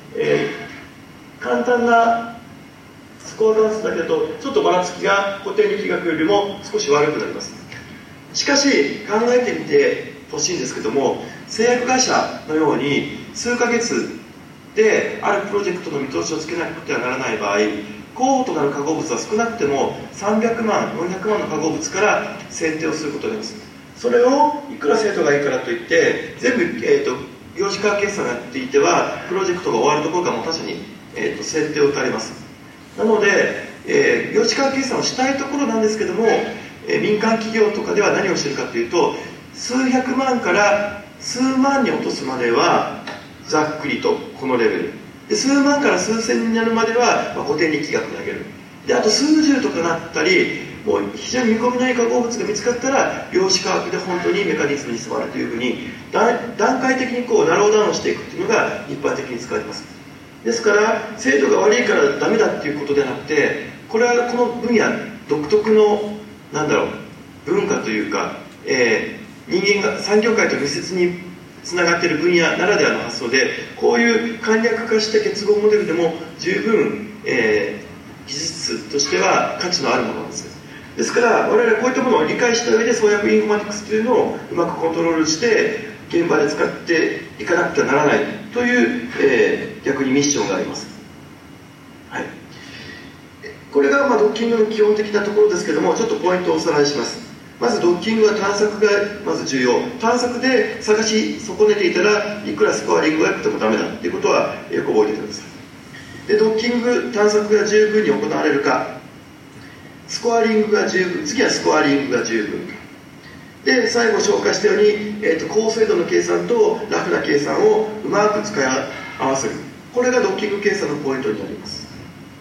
簡単なスコア関数だけだとちょっとばらつきが古典力学よりも少し悪くなります。しかし考えてみてほしいんですけども、製薬会社のように数ヶ月であるプロジェクトの見通しをつけなくてはならない場合、候補となる化合物は少なくても300万、400万の化合物から選定をすることになります。それをいくら精度がいいからといって全部、量子化決算をやっていてはプロジェクトが終わるところがもう他社に、選定を打たれます。なので、量子化決算をしたいところなんですけども、民間企業とかでは何をしているかというと、数百万から数万に落とすまではざっくりとこのレベルで、数万から数千になるまでは、古典力学に上げる。であと数十とかなったり、もう非常に見込みのいい化合物が見つかったら量子科学で本当にメカニズムに迫るというふうに段階的にナローダウンしていくっていうのが一般的に使われます。ですから精度が悪いからダメだっていうことではなくて、これはこの分野独特の文化というか、人間が産業界と密接につながっている分野ならではの発想で、こういう簡略化した結合モデルでも十分、技術としては価値のあるものなんです。ですから我々はこういったものを理解した上で創薬インフォマティクスというのをうまくコントロールして現場で使っていかなくてはならないという、逆にミッションがあります。はい、これがドッキングの基本的なところですけども、ちょっとポイントをおさらいします。まずドッキングは探索がまず重要。探索で探し損ねていたらいくらスコアリングが良くてもダメだということはよく覚えておいてください。でドッキング探索が十分に行われるか、スコアリングが十分、次はスコアリングが十分かで、最後紹介したように、高精度の計算とラフな計算をうまく使い合わせる、これがドッキング計算のポイントになります。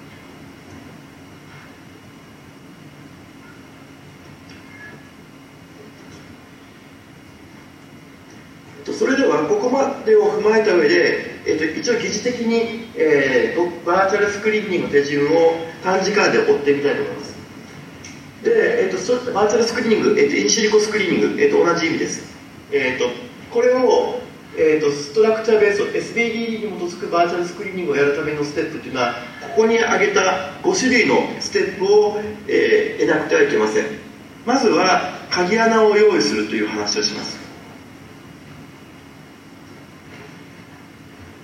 それではここまでを踏まえた上で、一応疑似的に、バーチャルスクリーニングの手順を短時間で追ってみたいと思います。で、バーチャルスクリーニング、インシリコスクリーニング、同じ意味です。これを、ストラクチャーベース SBD に基づくバーチャルスクリーニングをやるためのステップというのは、ここに挙げた5種類のステップを、得なくてはいけません。まずは鍵穴を用意するという話をします。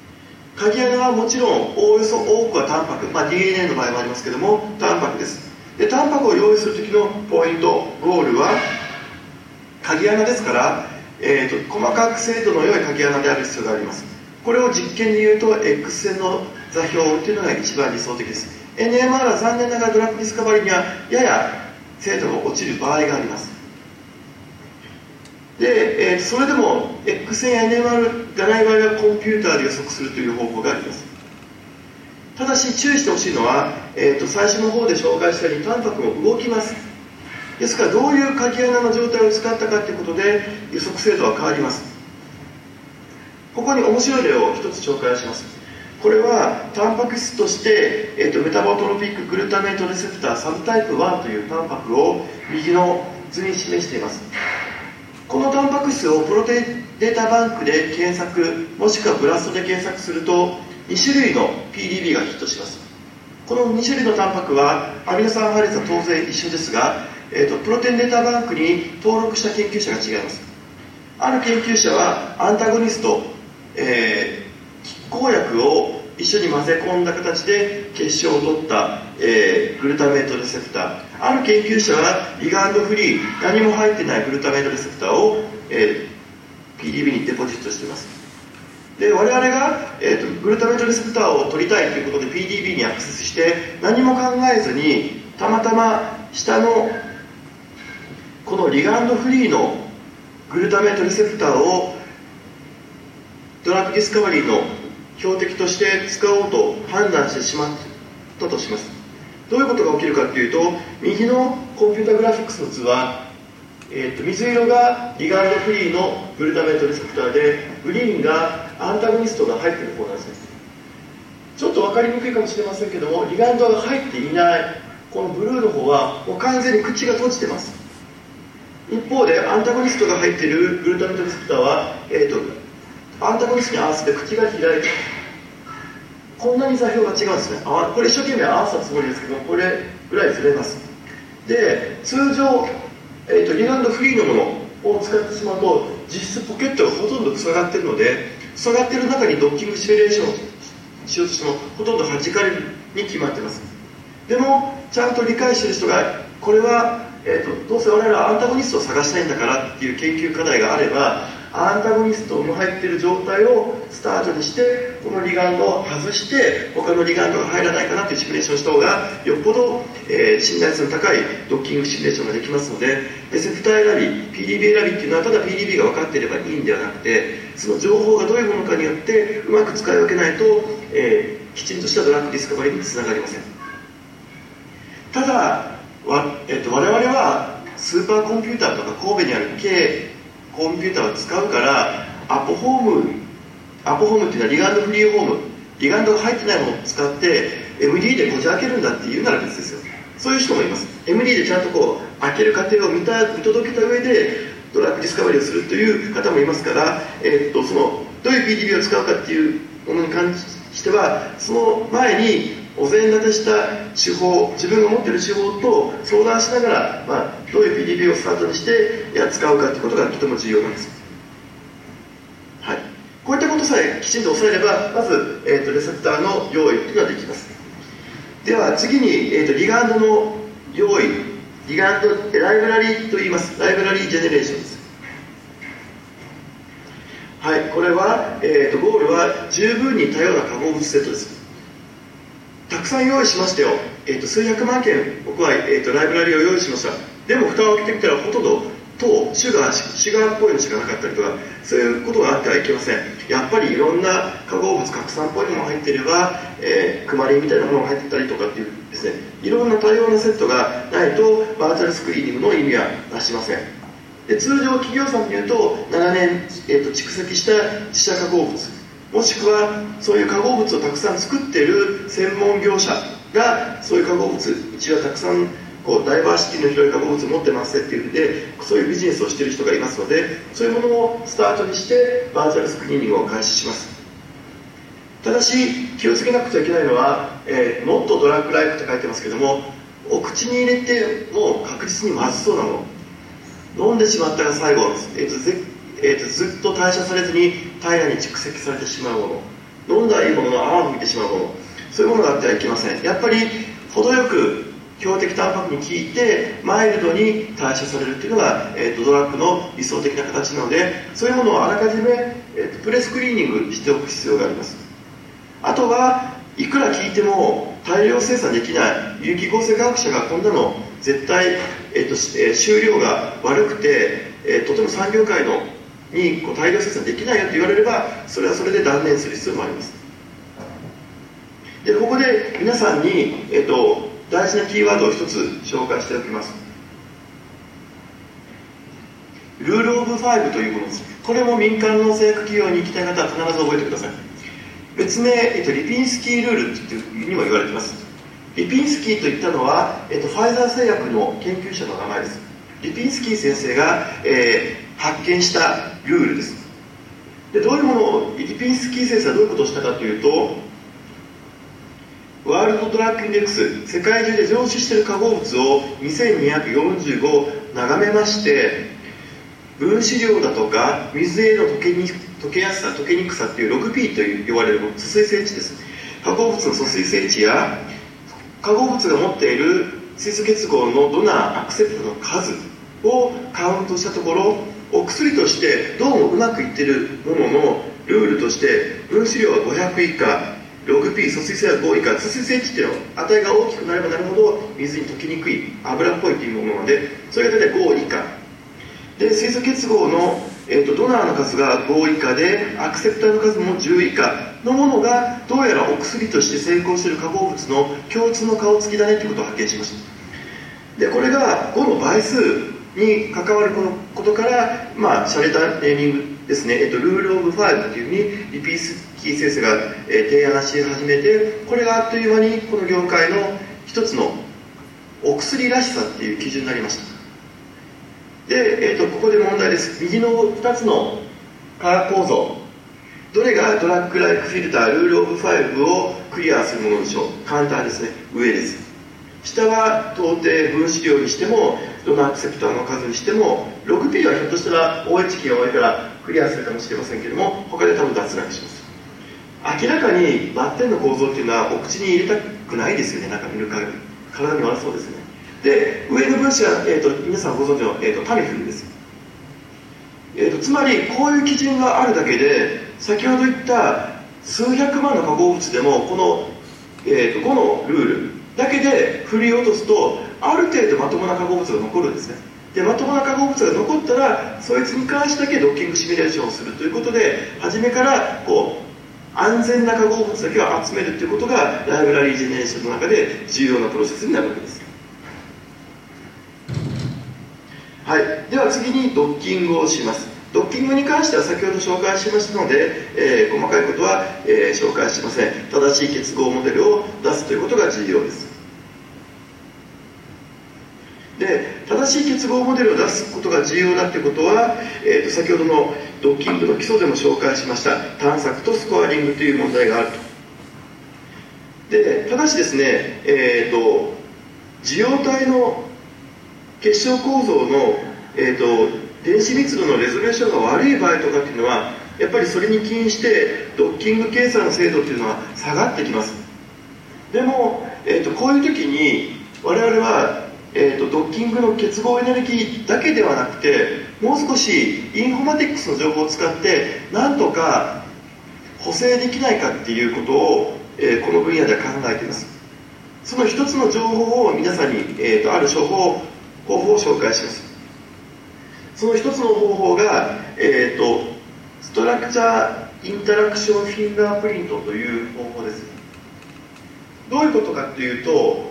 鍵穴はもちろんおおよそ多くはタンパク、DNA の場合もありますけどもタンパクです。 で、タンパクを用意する時のポイント、ゴールは鍵穴ですから、細かく精度の良い鍵穴である必要があります。これを実験で言うと X 線の座標というのが一番理想的です。 NMR は残念ながらドラッグディスカバリーにはやや精度が落ちる場合があります。で、それでも X 線や NMR がない場合はコンピューターで予測するという方法があります。ただし注意してほしいのは、最初の方で紹介したようにタンパクも動きます。ですからどういう鍵穴の状態を使ったかということで予測精度は変わります。ここに面白い例を一つ紹介します。これはタンパク質として、メタボトロピックグルタメイトレセプターサブタイプ1というタンパクを右の図に示しています。このタンパク質をプロテインデータバンクで検索、もしくはブラストで検索すると2種類の PDB がヒットします。この2種類のタンパクはアミノ酸配列は当然一緒ですが、プロテインデータバンクに登録した研究者が違います。ある研究者はアンタゴニスト、拮抗薬を一緒に混ぜ込んだ形で結晶を取った、グルタメイトレセプター、ある研究者はリガンドフリー、何も入ってないグルタメイトレセプターを、PDB にデポジットしています。で、我々が、グルタメイトレセプターを取りたいということで PDB にアクセスして何も考えずにたまたま下のこのリガンドフリーのグルタメイトレセプターをドラッグディスカバリーの標的として使おうと判断してしまったとします。どういうことが起きるかというと、右のコンピュータグラフィックスの図は、水色がリガンドフリーのグルタメイトレセプターで、グリーンがアンタゴニストが入っている方なんですね。ちょっと分かりにくいかもしれませんけども、リガンドが入っていないこのブルーの方はもう完全に口が閉じてます。一方でアンタゴニストが入っているグルタメイトレセプターは、アンタゴニストに合わせて口が開いて、こんなに座標が違うんですね。これ一生懸命合わせたつもりですけど、これぐらいずれます。で、通常、リガンドフリーのものを使ってしまうと、実質ポケットがほとんど塞がっているので、塞がっている中にドッキングシミュレーションをしようとしても、ほとんど弾かれるに決まっています。でも、ちゃんと理解している人が、これは、どうせ我々はアンタゴニストを探したいんだからっていう研究課題があれば、アンタゴニストの入っている状態をスタートにしてこのリガンドを外して他のリガンドが入らないかなというシミュレーションをした方がよっぽど、信頼性の高いドッキングシミュレーションができますので、レセプター選び PDB 選びっていうのはただ PDB が分かっていればいいんではなくて、その情報がどういうものかによってうまく使い分けないと、きちんとしたドラッグディスカバリーにつながりません。ただ我々はスーパーコンピューターとか神戸にあるKコンピューターを使うからアポホームっていうのはリガンドフリーホーム、リガンドが入ってないものを使って MD でこじ開けるんだっていうなら別ですよ。そういう人もいます。 MD でちゃんとこう開ける過程を見届けた上でドラッグディスカバリーをするという方もいますから、そのどういう PDB を使うかっていうものに関してはその前にお膳立てした手法、自分が持っている手法と相談しながら、どういう PDB をスタートにして使うかということがとても重要なんです。はい、こういったことさえきちんと押さえればまず、レセプターの用意というのはできます。では次に、リガンドの用意、リガンドライブラリーと言います。ライブラリージェネレーションです。はい、これは、ゴールは十分に多様な化合物セットです。たくさん用意しましたよ。数百万件僕は、ライブラリを用意しました。でも蓋を開けてみたらほとんど糖、シュガーっぽいのしかなかったりとか、そういうことがあってはいけません。やっぱりいろんな化合物、核酸っぽいものが入っていれば、クマリンみたいなものが入ってたりとかっていうですね、いろんな多様なセットがないとバーチャルスクリーニングの意味はなしません。で、通常企業さんでいうと長年、蓄積した自社化合物、もしくはそういう化合物をたくさん作っている専門業者がそういう化合物、うちはたくさんダイバーシティの広い化合物を持ってますっていうので、そういうビジネスをしている人がいますので、そういうものをスタートにしてバーチャルスクリーニングを開始します。ただし気をつけなくちゃいけないのは、ノットドラッグライクって書いてますけども、お口に入れても確実にまずそうなもの、飲んでしまったが最後、ずっと代謝されずに体内に蓄積されてしまうもの、飲んだらいいものの泡を吹いてしまうもの、そういうものがあってはいけません。やっぱり程よく標的タンパクに効いてマイルドに代謝されるっていうのが、ドラッグの理想的な形なので、そういうものをあらかじめ、プレスクリーニングしておく必要があります。あとはいくら効いても大量生産できない有機合成化学者がこんなの絶対、収量が悪くて、とても産業界に大量生産できないよと言われれば、それはそれで断念する必要もあります。でここで皆さんに、大事なキーワードを一つ紹介しておきます。ルールオブ5というものです。これも民間の製薬企業に行きたい方は必ず覚えてください。別名、リピンスキールールというふうにも言われています。リピンスキーといったのは、ファイザー製薬の研究者の名前です。リピンスキー先生が、発見したルールです。でどういうものをリピンスキー先生はどういうことをしたかというと、ワールドドラッグインデックス、世界中で上市している化合物を2245眺めまして、分子量だとか水への溶けやすさ、溶けにくさという 6P と呼ばれる疎水性値です。化合物の疎水性値や化合物が持っている水素結合のドナーアクセプトの数をカウントしたところ、お薬としてどうもうまくいっているもののルールとして、分子量は500以下、6P、疎水性は5以下、疎水性値っていうのは値が大きくなればなるほど水に溶けにくい、油っぽいというものなので、それが大体5以下で、水素結合の、ドナーの数が5以下でアクセプターの数も10以下のものがどうやらお薬として成功している化合物の共通の顔つきだねということを発見しました。でこれが5の倍数に関わることから、洒落たネーミングですね、ルールオブ5というふうにリピースキー先生が、提案し始めて、これがあっという間にこの業界の一つのお薬らしさっていう基準になりました。で、ここで問題です。右の2つの化学構造、どれがドラッグライクフィルタールールオブ5をクリアするものでしょう。簡単ですね。上です。下は到底分子量にしてもドナーアクセプターの数にしても 6P はひょっとしたら OH 期が多いからクリアするかもしれませんけども、他で多分脱落します。明らかにバッテンの構造っていうのはお口に入れたくないですよね。なんか見る限り体に悪そうですね。で上の分子は、皆さんご存知の、タミフルです。つまりこういう基準があるだけで、先ほど言った数百万の化合物でもこの、5のルールだけで振り落とすとある程度まともな化合物が残るんですね。でまともな化合物が残ったらそいつに関してだけドッキングシミュレーションをするということで、初めから安全な化合物だけを集めるということがライブラリージェネレーションの中で重要なプロセスになるわけです。はい、では次にドッキングをします。ドッキングに関しては先ほど紹介しましたので、細かいことは、紹介しません。正しい結合モデルを出すということが重要です。で正しい結合モデルを出すことが重要だということは、先ほどのドッキングの基礎でも紹介しました探索とスコアリングという問題があると。でただしですね、受容体の結晶構造の、電子密度のレゾリューションが悪い場合とかっていうのは、やっぱりそれに起因してドッキング計算の精度っていうのは下がってきます。でも、こういう時に我々は、ドッキングの結合エネルギーだけではなくて、もう少しインフォマティクスの情報を使ってなんとか補正できないかっていうことを、この分野では考えています。その一つの情報を皆さんに、ある方法を紹介します。その一つの方法が、ストラクチャーインタラクションフィンガープリントという方法です。どういうことかというと、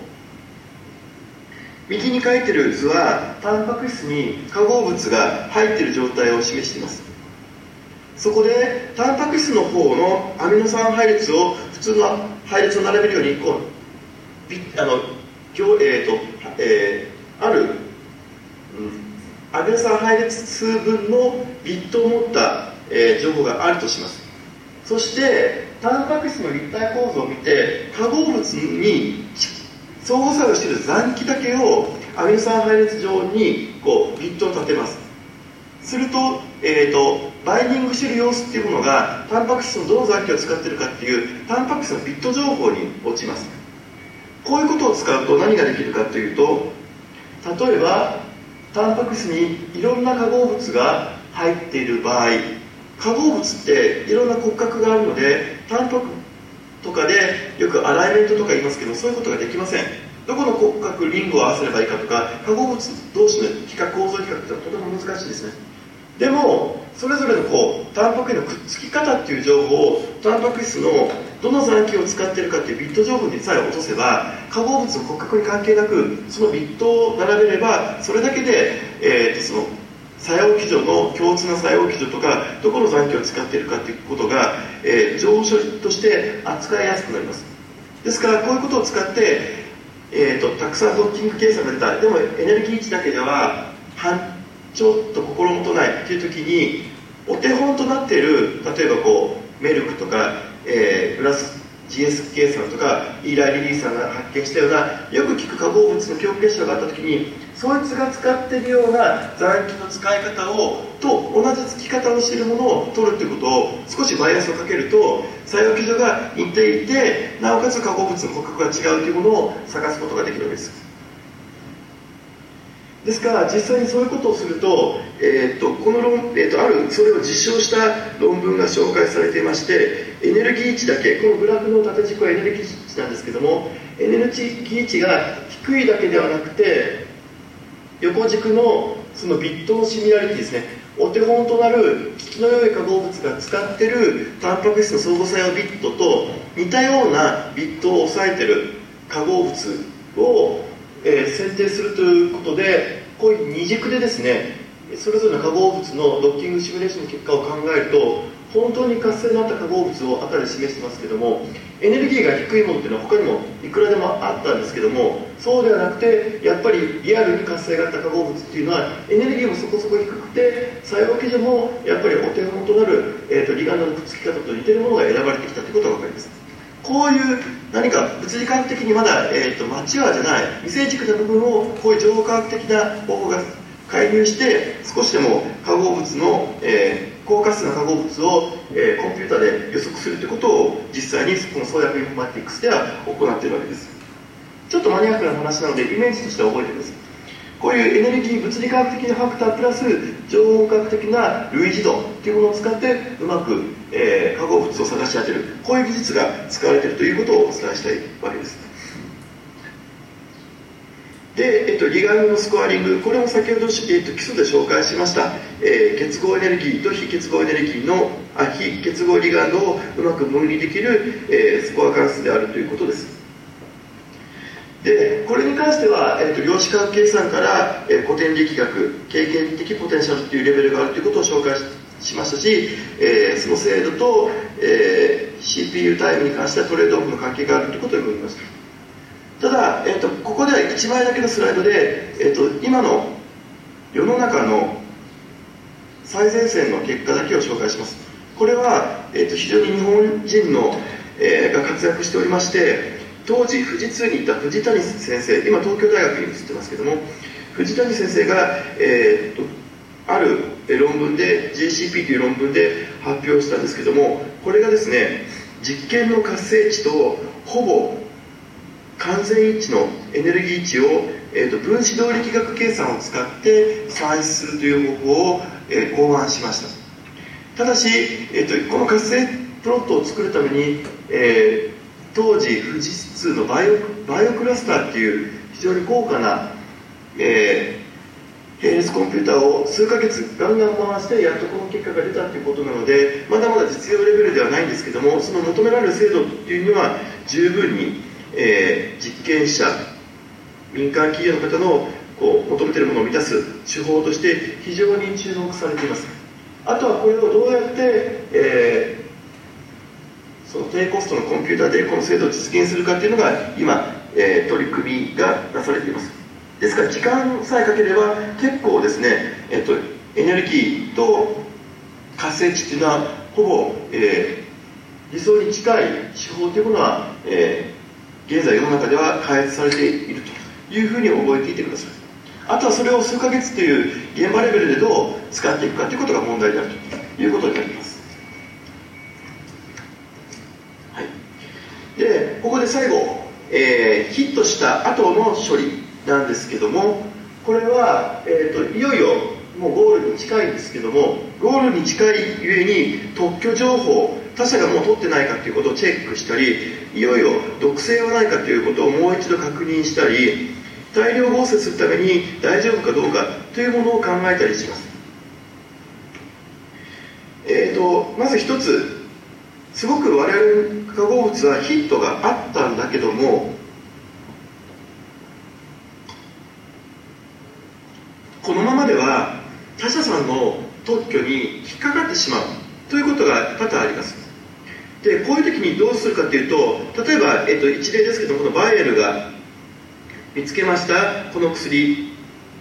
右に書いている図はタンパク質に化合物が入っている状態を示しています。そこでタンパク質の方のアミノ酸配列を普通の配列を並べるようにある、アミノ酸配列数分のビットを持った、情報があるとします。そしてタンパク質の立体構造を見て、化合物に相互作用している残機だけをアミノ酸配列上にビットを立てます。すると、バインディングしている様子っていうものがタンパク質のどの残機を使っているかっていうタンパク質のビット情報に落ちます。 こういうことを使うと何ができるかというと、例えばタンパク質にいろんな化合物が入っている場合、化合物っていろんな骨格があるので、タンパクとかでよくアライメントとか言いますけど、そういうことができません。どこの骨格リングを合わせればいいかとか、化合物同士の比較、構造比較ってとても難しいですね。でもそれぞれのタンパクへのくっつき方っていう情報を、タンパク質のどの残機を使っているかっていうビット情報にさえ落とせば、化合物の骨格に関係なくそのビットを並べれば、それだけで、その作用基準の共通な作用基準とか、どこの残機を使っているかということが、情報処理として扱いやすくなります。ですからこういうことを使って、たくさんドッキング計算が出た、でもエネルギー値だけではちょっと心もとないという時に、お手本となっている、例えばメルクとか、プラス GSK さんとかイーライ・リリーさんが発見したようなよく聞く化合物の強結晶があった時に、そいつが使っているような残機の使い方と同じ付き方をしているものを取るということを、少しバイアスをかけると作用基準が似ていて、なおかつ化合物の骨格が違うというものを探すことができるわけです。ですから実際にそういうことをすると、このあるそれを実証した論文が紹介されていまして、エネルギー値だけ、このグラフの縦軸はエネルギー値なんですけども、エネルギー値が低いだけではなくて、横軸のそのビットのシミュラリティですね、お手本となる効きの良い化合物が使っているタンパク質の相互作用ビットと似たようなビットを抑えている化合物を選定するということで、こういう二軸でですね、それぞれの化合物のドッキングシミュレーションの結果を考えると、本当に活性のあった化合物を赤で示してますけども、エネルギーが低いものっていうのは他にもいくらでもあったんですけども、そうではなくて、やっぱりリアルに活性があった化合物っていうのはエネルギーもそこそこ低くて、作用基準もやっぱりお手本となる、リガンドのくっつき方と似ているものが選ばれてきたということが分かります。こういう何か物理学的にまだ、マチュアじゃない未成熟な部分を、こういう情報科学的な方法が介入して少しでも化合物の、高活性な化合物を、コンピューターで予測するということを実際にこの創薬インフォマティクスでは行っているわけです。ちょっとマニアックな話なのでイメージとしては覚えてください。こういうエネルギー物理学的なファクタープラス情報学的な類似度というものを使ってうまく、化合物を探し当てる、こういう技術が使われているということをお伝えしたいわけです。で、リガンドのスコアリング、これも先ほど、基礎で紹介しました、結合エネルギーと非結合エネルギーの非結合リガンドをうまく分離できる、スコア関数であるということです。でこれに関しては、量子化学計算から、古典力学、経験的ポテンシャルというレベルがあるということを紹介しましたし、その精度と、CPU タイムに関してはトレードオフの関係があるということを言いました。ただ、ここでは1枚だけのスライドで、今の世の中の最前線の結果だけを紹介します。これは、非常に日本人の、が活躍しておりまして、当時富士通にいた藤谷先生、今東京大学に移ってますけども、藤谷先生が、ある論文で GCP という論文で発表したんですけども、これがですね、実験の活性値とほぼ完全一致のエネルギー値を、分子動力学計算を使って算出するという方法を、考案しました。ただし、この活性プロットを作るために、当時富士通のバイオクラスターっていう非常に高価な、並列コンピューターを数ヶ月ガンガン回してやっとこの結果が出たということなので、まだまだ実用レベルではないんですけども、その求められる精度っていうには十分に、実験者、民間企業の方の求めているものを満たす手法として非常に注目されています。あとはこれをどうやって、その低コストのコンピューターでこの精度を実現するかというのが今、取り組みがなされています。ですから時間さえかければ結構ですね、エネルギーと活性値というのはほぼ、理想に近い手法というものは、現在世の中では開発されているというふうに覚えていてください。あとはそれを数ヶ月という現場レベルでどう使っていくかということが問題であるということになります。はい、でここで最後、 ヒットした後の処理なんですけども、これは、いよいよもうゴールに近いんですけども、ゴールに近いゆえに特許情報、他社がもう取ってないかということをチェックしたり、いよいよ毒性はないかということをもう一度確認したり、大量合成するために大丈夫かどうかというものを考えたりします。まず一つ、すごく我々化合物はヒットがあったんだけども、このままでは他社さんの特許に引っかかってしまうということが多々あります。で、こういう時にどうするかというと、例えば、一例ですけども、このバイエルが見つけましたこの薬、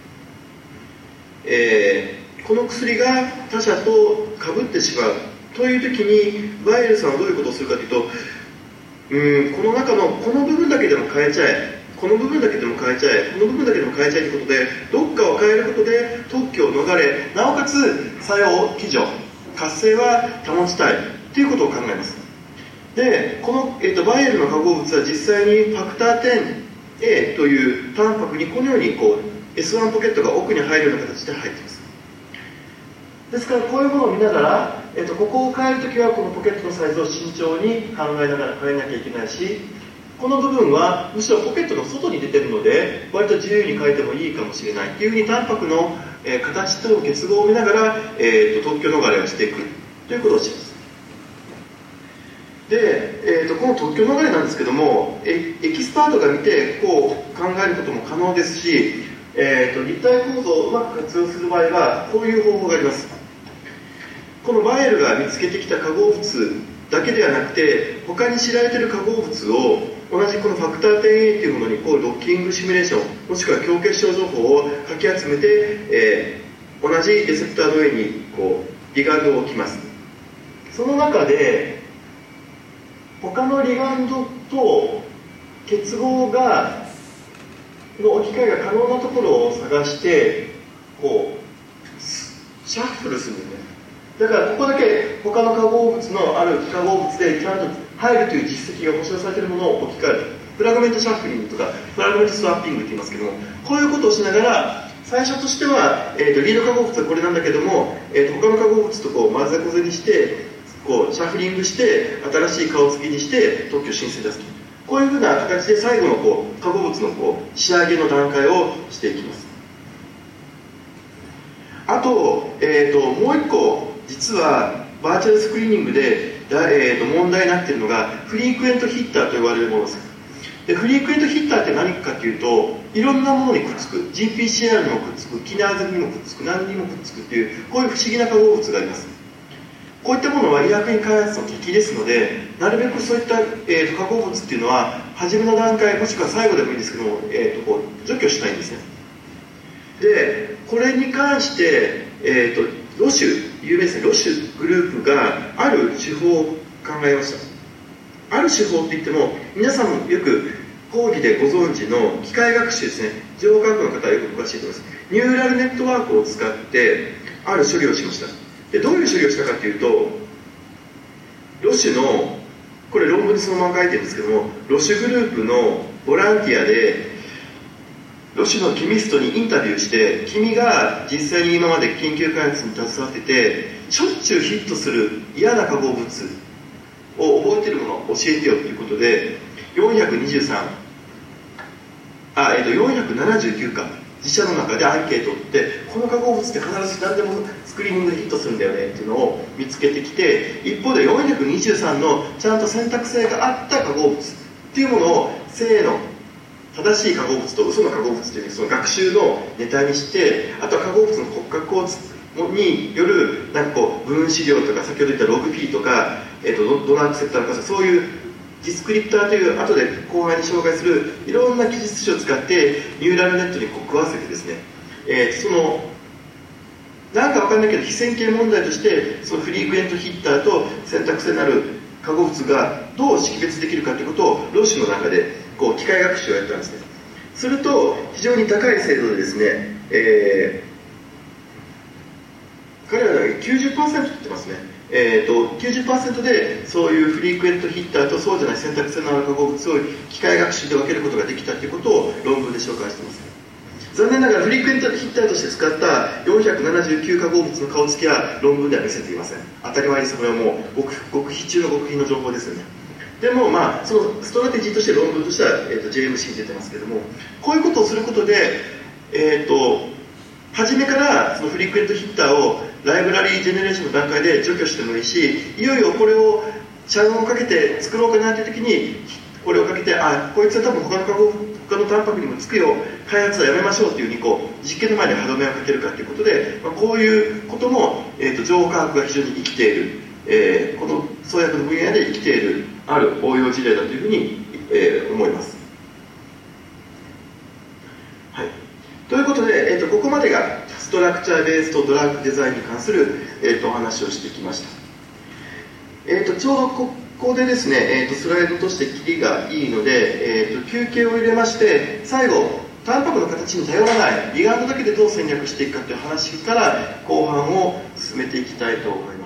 この薬が他社とかぶってしまうという時に、バイエルさんはどういうことをするかというと、この中のこの部分だけでも変えちゃえ、この部分だけでも変えちゃえ、この部分だけでも変えちゃえということで、どっかを変えることで特許を逃れ、なおかつ作用基準、活性は保ちたいということを考えます。で、この、バイエルの化合物は実際にファクター 10A というタンパクにこのようにS1 ポケットが奥に入るような形で入っています。ですからこういうものを見ながら、ここを変えるときはこのポケットのサイズを慎重に考えながら変えなきゃいけないし、この部分はむしろポケットの外に出てるので割と自由に変えてもいいかもしれないっていうふうにタンパクの形と結合を見ながら特許逃れをしていくということをします。で、この特許逃れなんですけども、エキスパートが見てこう考えることも可能ですし、立体構造をうまく活用する場合はこういう方法があります。このバイエルが見つけてきた化合物だけではなくて、他に知られている化合物を同じこのファクター 10A というものにドッキングシミュレーション、もしくは強結晶情報をかき集めて、同じレセプターの上にリガンドを置きます。その中で他のリガンドと結合の置き換えが可能なところを探してシャッフルするんですね。だからここだけ他の化合物のある化合物でちゃんと入るという実績が保証されているものを置き換える、フラグメントシャッフリングとかフラグメントスワッピングって言いますけども、こういうことをしながら最初としては、リード化合物はこれなんだけども、他の化合物と混ぜこぜにしてシャッフリングして新しい顔つきにして特許申請出すと、こういうふうな形で最後の化合物の仕上げの段階をしていきます。あと、もう一個実はバーチャルスクリーニングで、問題になっているのがフリークエントヒッターと呼ばれるものです。でフリークエントヒッターって何かというと、いろんなものにくっつく、 GPCR にもくっつく、キナーゼにもくっつく、何にもくっつくっていう、こういう不思議な化合物があります。こういったものは医薬品開発の敵ですので、なるべくそういった、化合物っていうのは初めの段階もしくは最後でもいいんですけども、除去したいんですね。でこれに関して、ロシュ、有名ですね、ロシュグループがある手法を考えました。ある手法って言っても、皆さんもよく講義でご存知の機械学習ですね、情報科学の方はよく詳しいと思います。ニューラルネットワークを使ってある処理をしました。でどういう処理をしたかというと、ロシュの、これ論文にそのまま書いてるんですけども、ロシュグループのボランティアでロシュのケミストにインタビューして、君が実際に今まで研究開発に携わっててしょっちゅうヒットする嫌な化合物を覚えてるものを教えてよということで、479か自社の中でアンケートを取って、この化合物って必ず何でもスクリーニングでヒットするんだよねっていうのを見つけてきて、一方で423のちゃんと選択性があった化合物っていうものを正の正しい化合物と嘘の化合物っていうその学習のネタにして、あとは化合物の骨格をによる分子量とか、先ほど言ったログ P とか、ドナーアクセプターとか、そういうディスクリプターという後で後半に紹介するいろんな記述書を使ってニューラルネットに食わせてですね、なんかわかんないけど非線形問題として、そのフリークエントヒッターと選択性のある化合物がどう識別できるかということをロシュの中で機械学習をやったんですね。すると非常に高い精度でですね、彼らは 90% って言ってますね。 90%でそういうフリークエントヒッターとそうじゃない選択性のある化合物を機械学習で分けることができたということを論文で紹介しています。残念ながらフリークエントヒッターとして使った479化合物の顔つきは論文では見せていません。当たり前にそれはもう極秘中の極秘の情報ですよね。でもそのストラテジーとして論文としては、JMC に出てますけども、こういうことをすることで、初めからそのフリークエントヒッターをライブラリージェネレーションの段階で除去してもいいし、いよいよこれを社運をかけて作ろうかなという時にこれをかけて、こいつは多分他のタンパクにもつくよ、開発はやめましょうというふうに実験の前に歯止めをかけるかということで、こういうことも、情報科学が非常に生きている、この創薬の分野で生きているある応用事例だというふうに、思います。はい、ということで、ここまでがストラクチャーベースとドラッグデザインに関する、お話をしてきました。ちょうどここでですね、スライドとして切りがいいので、休憩を入れまして、最後タンパクの形に頼らないリガンドだけでどう戦略していくかという話から後半を進めていきたいと思います。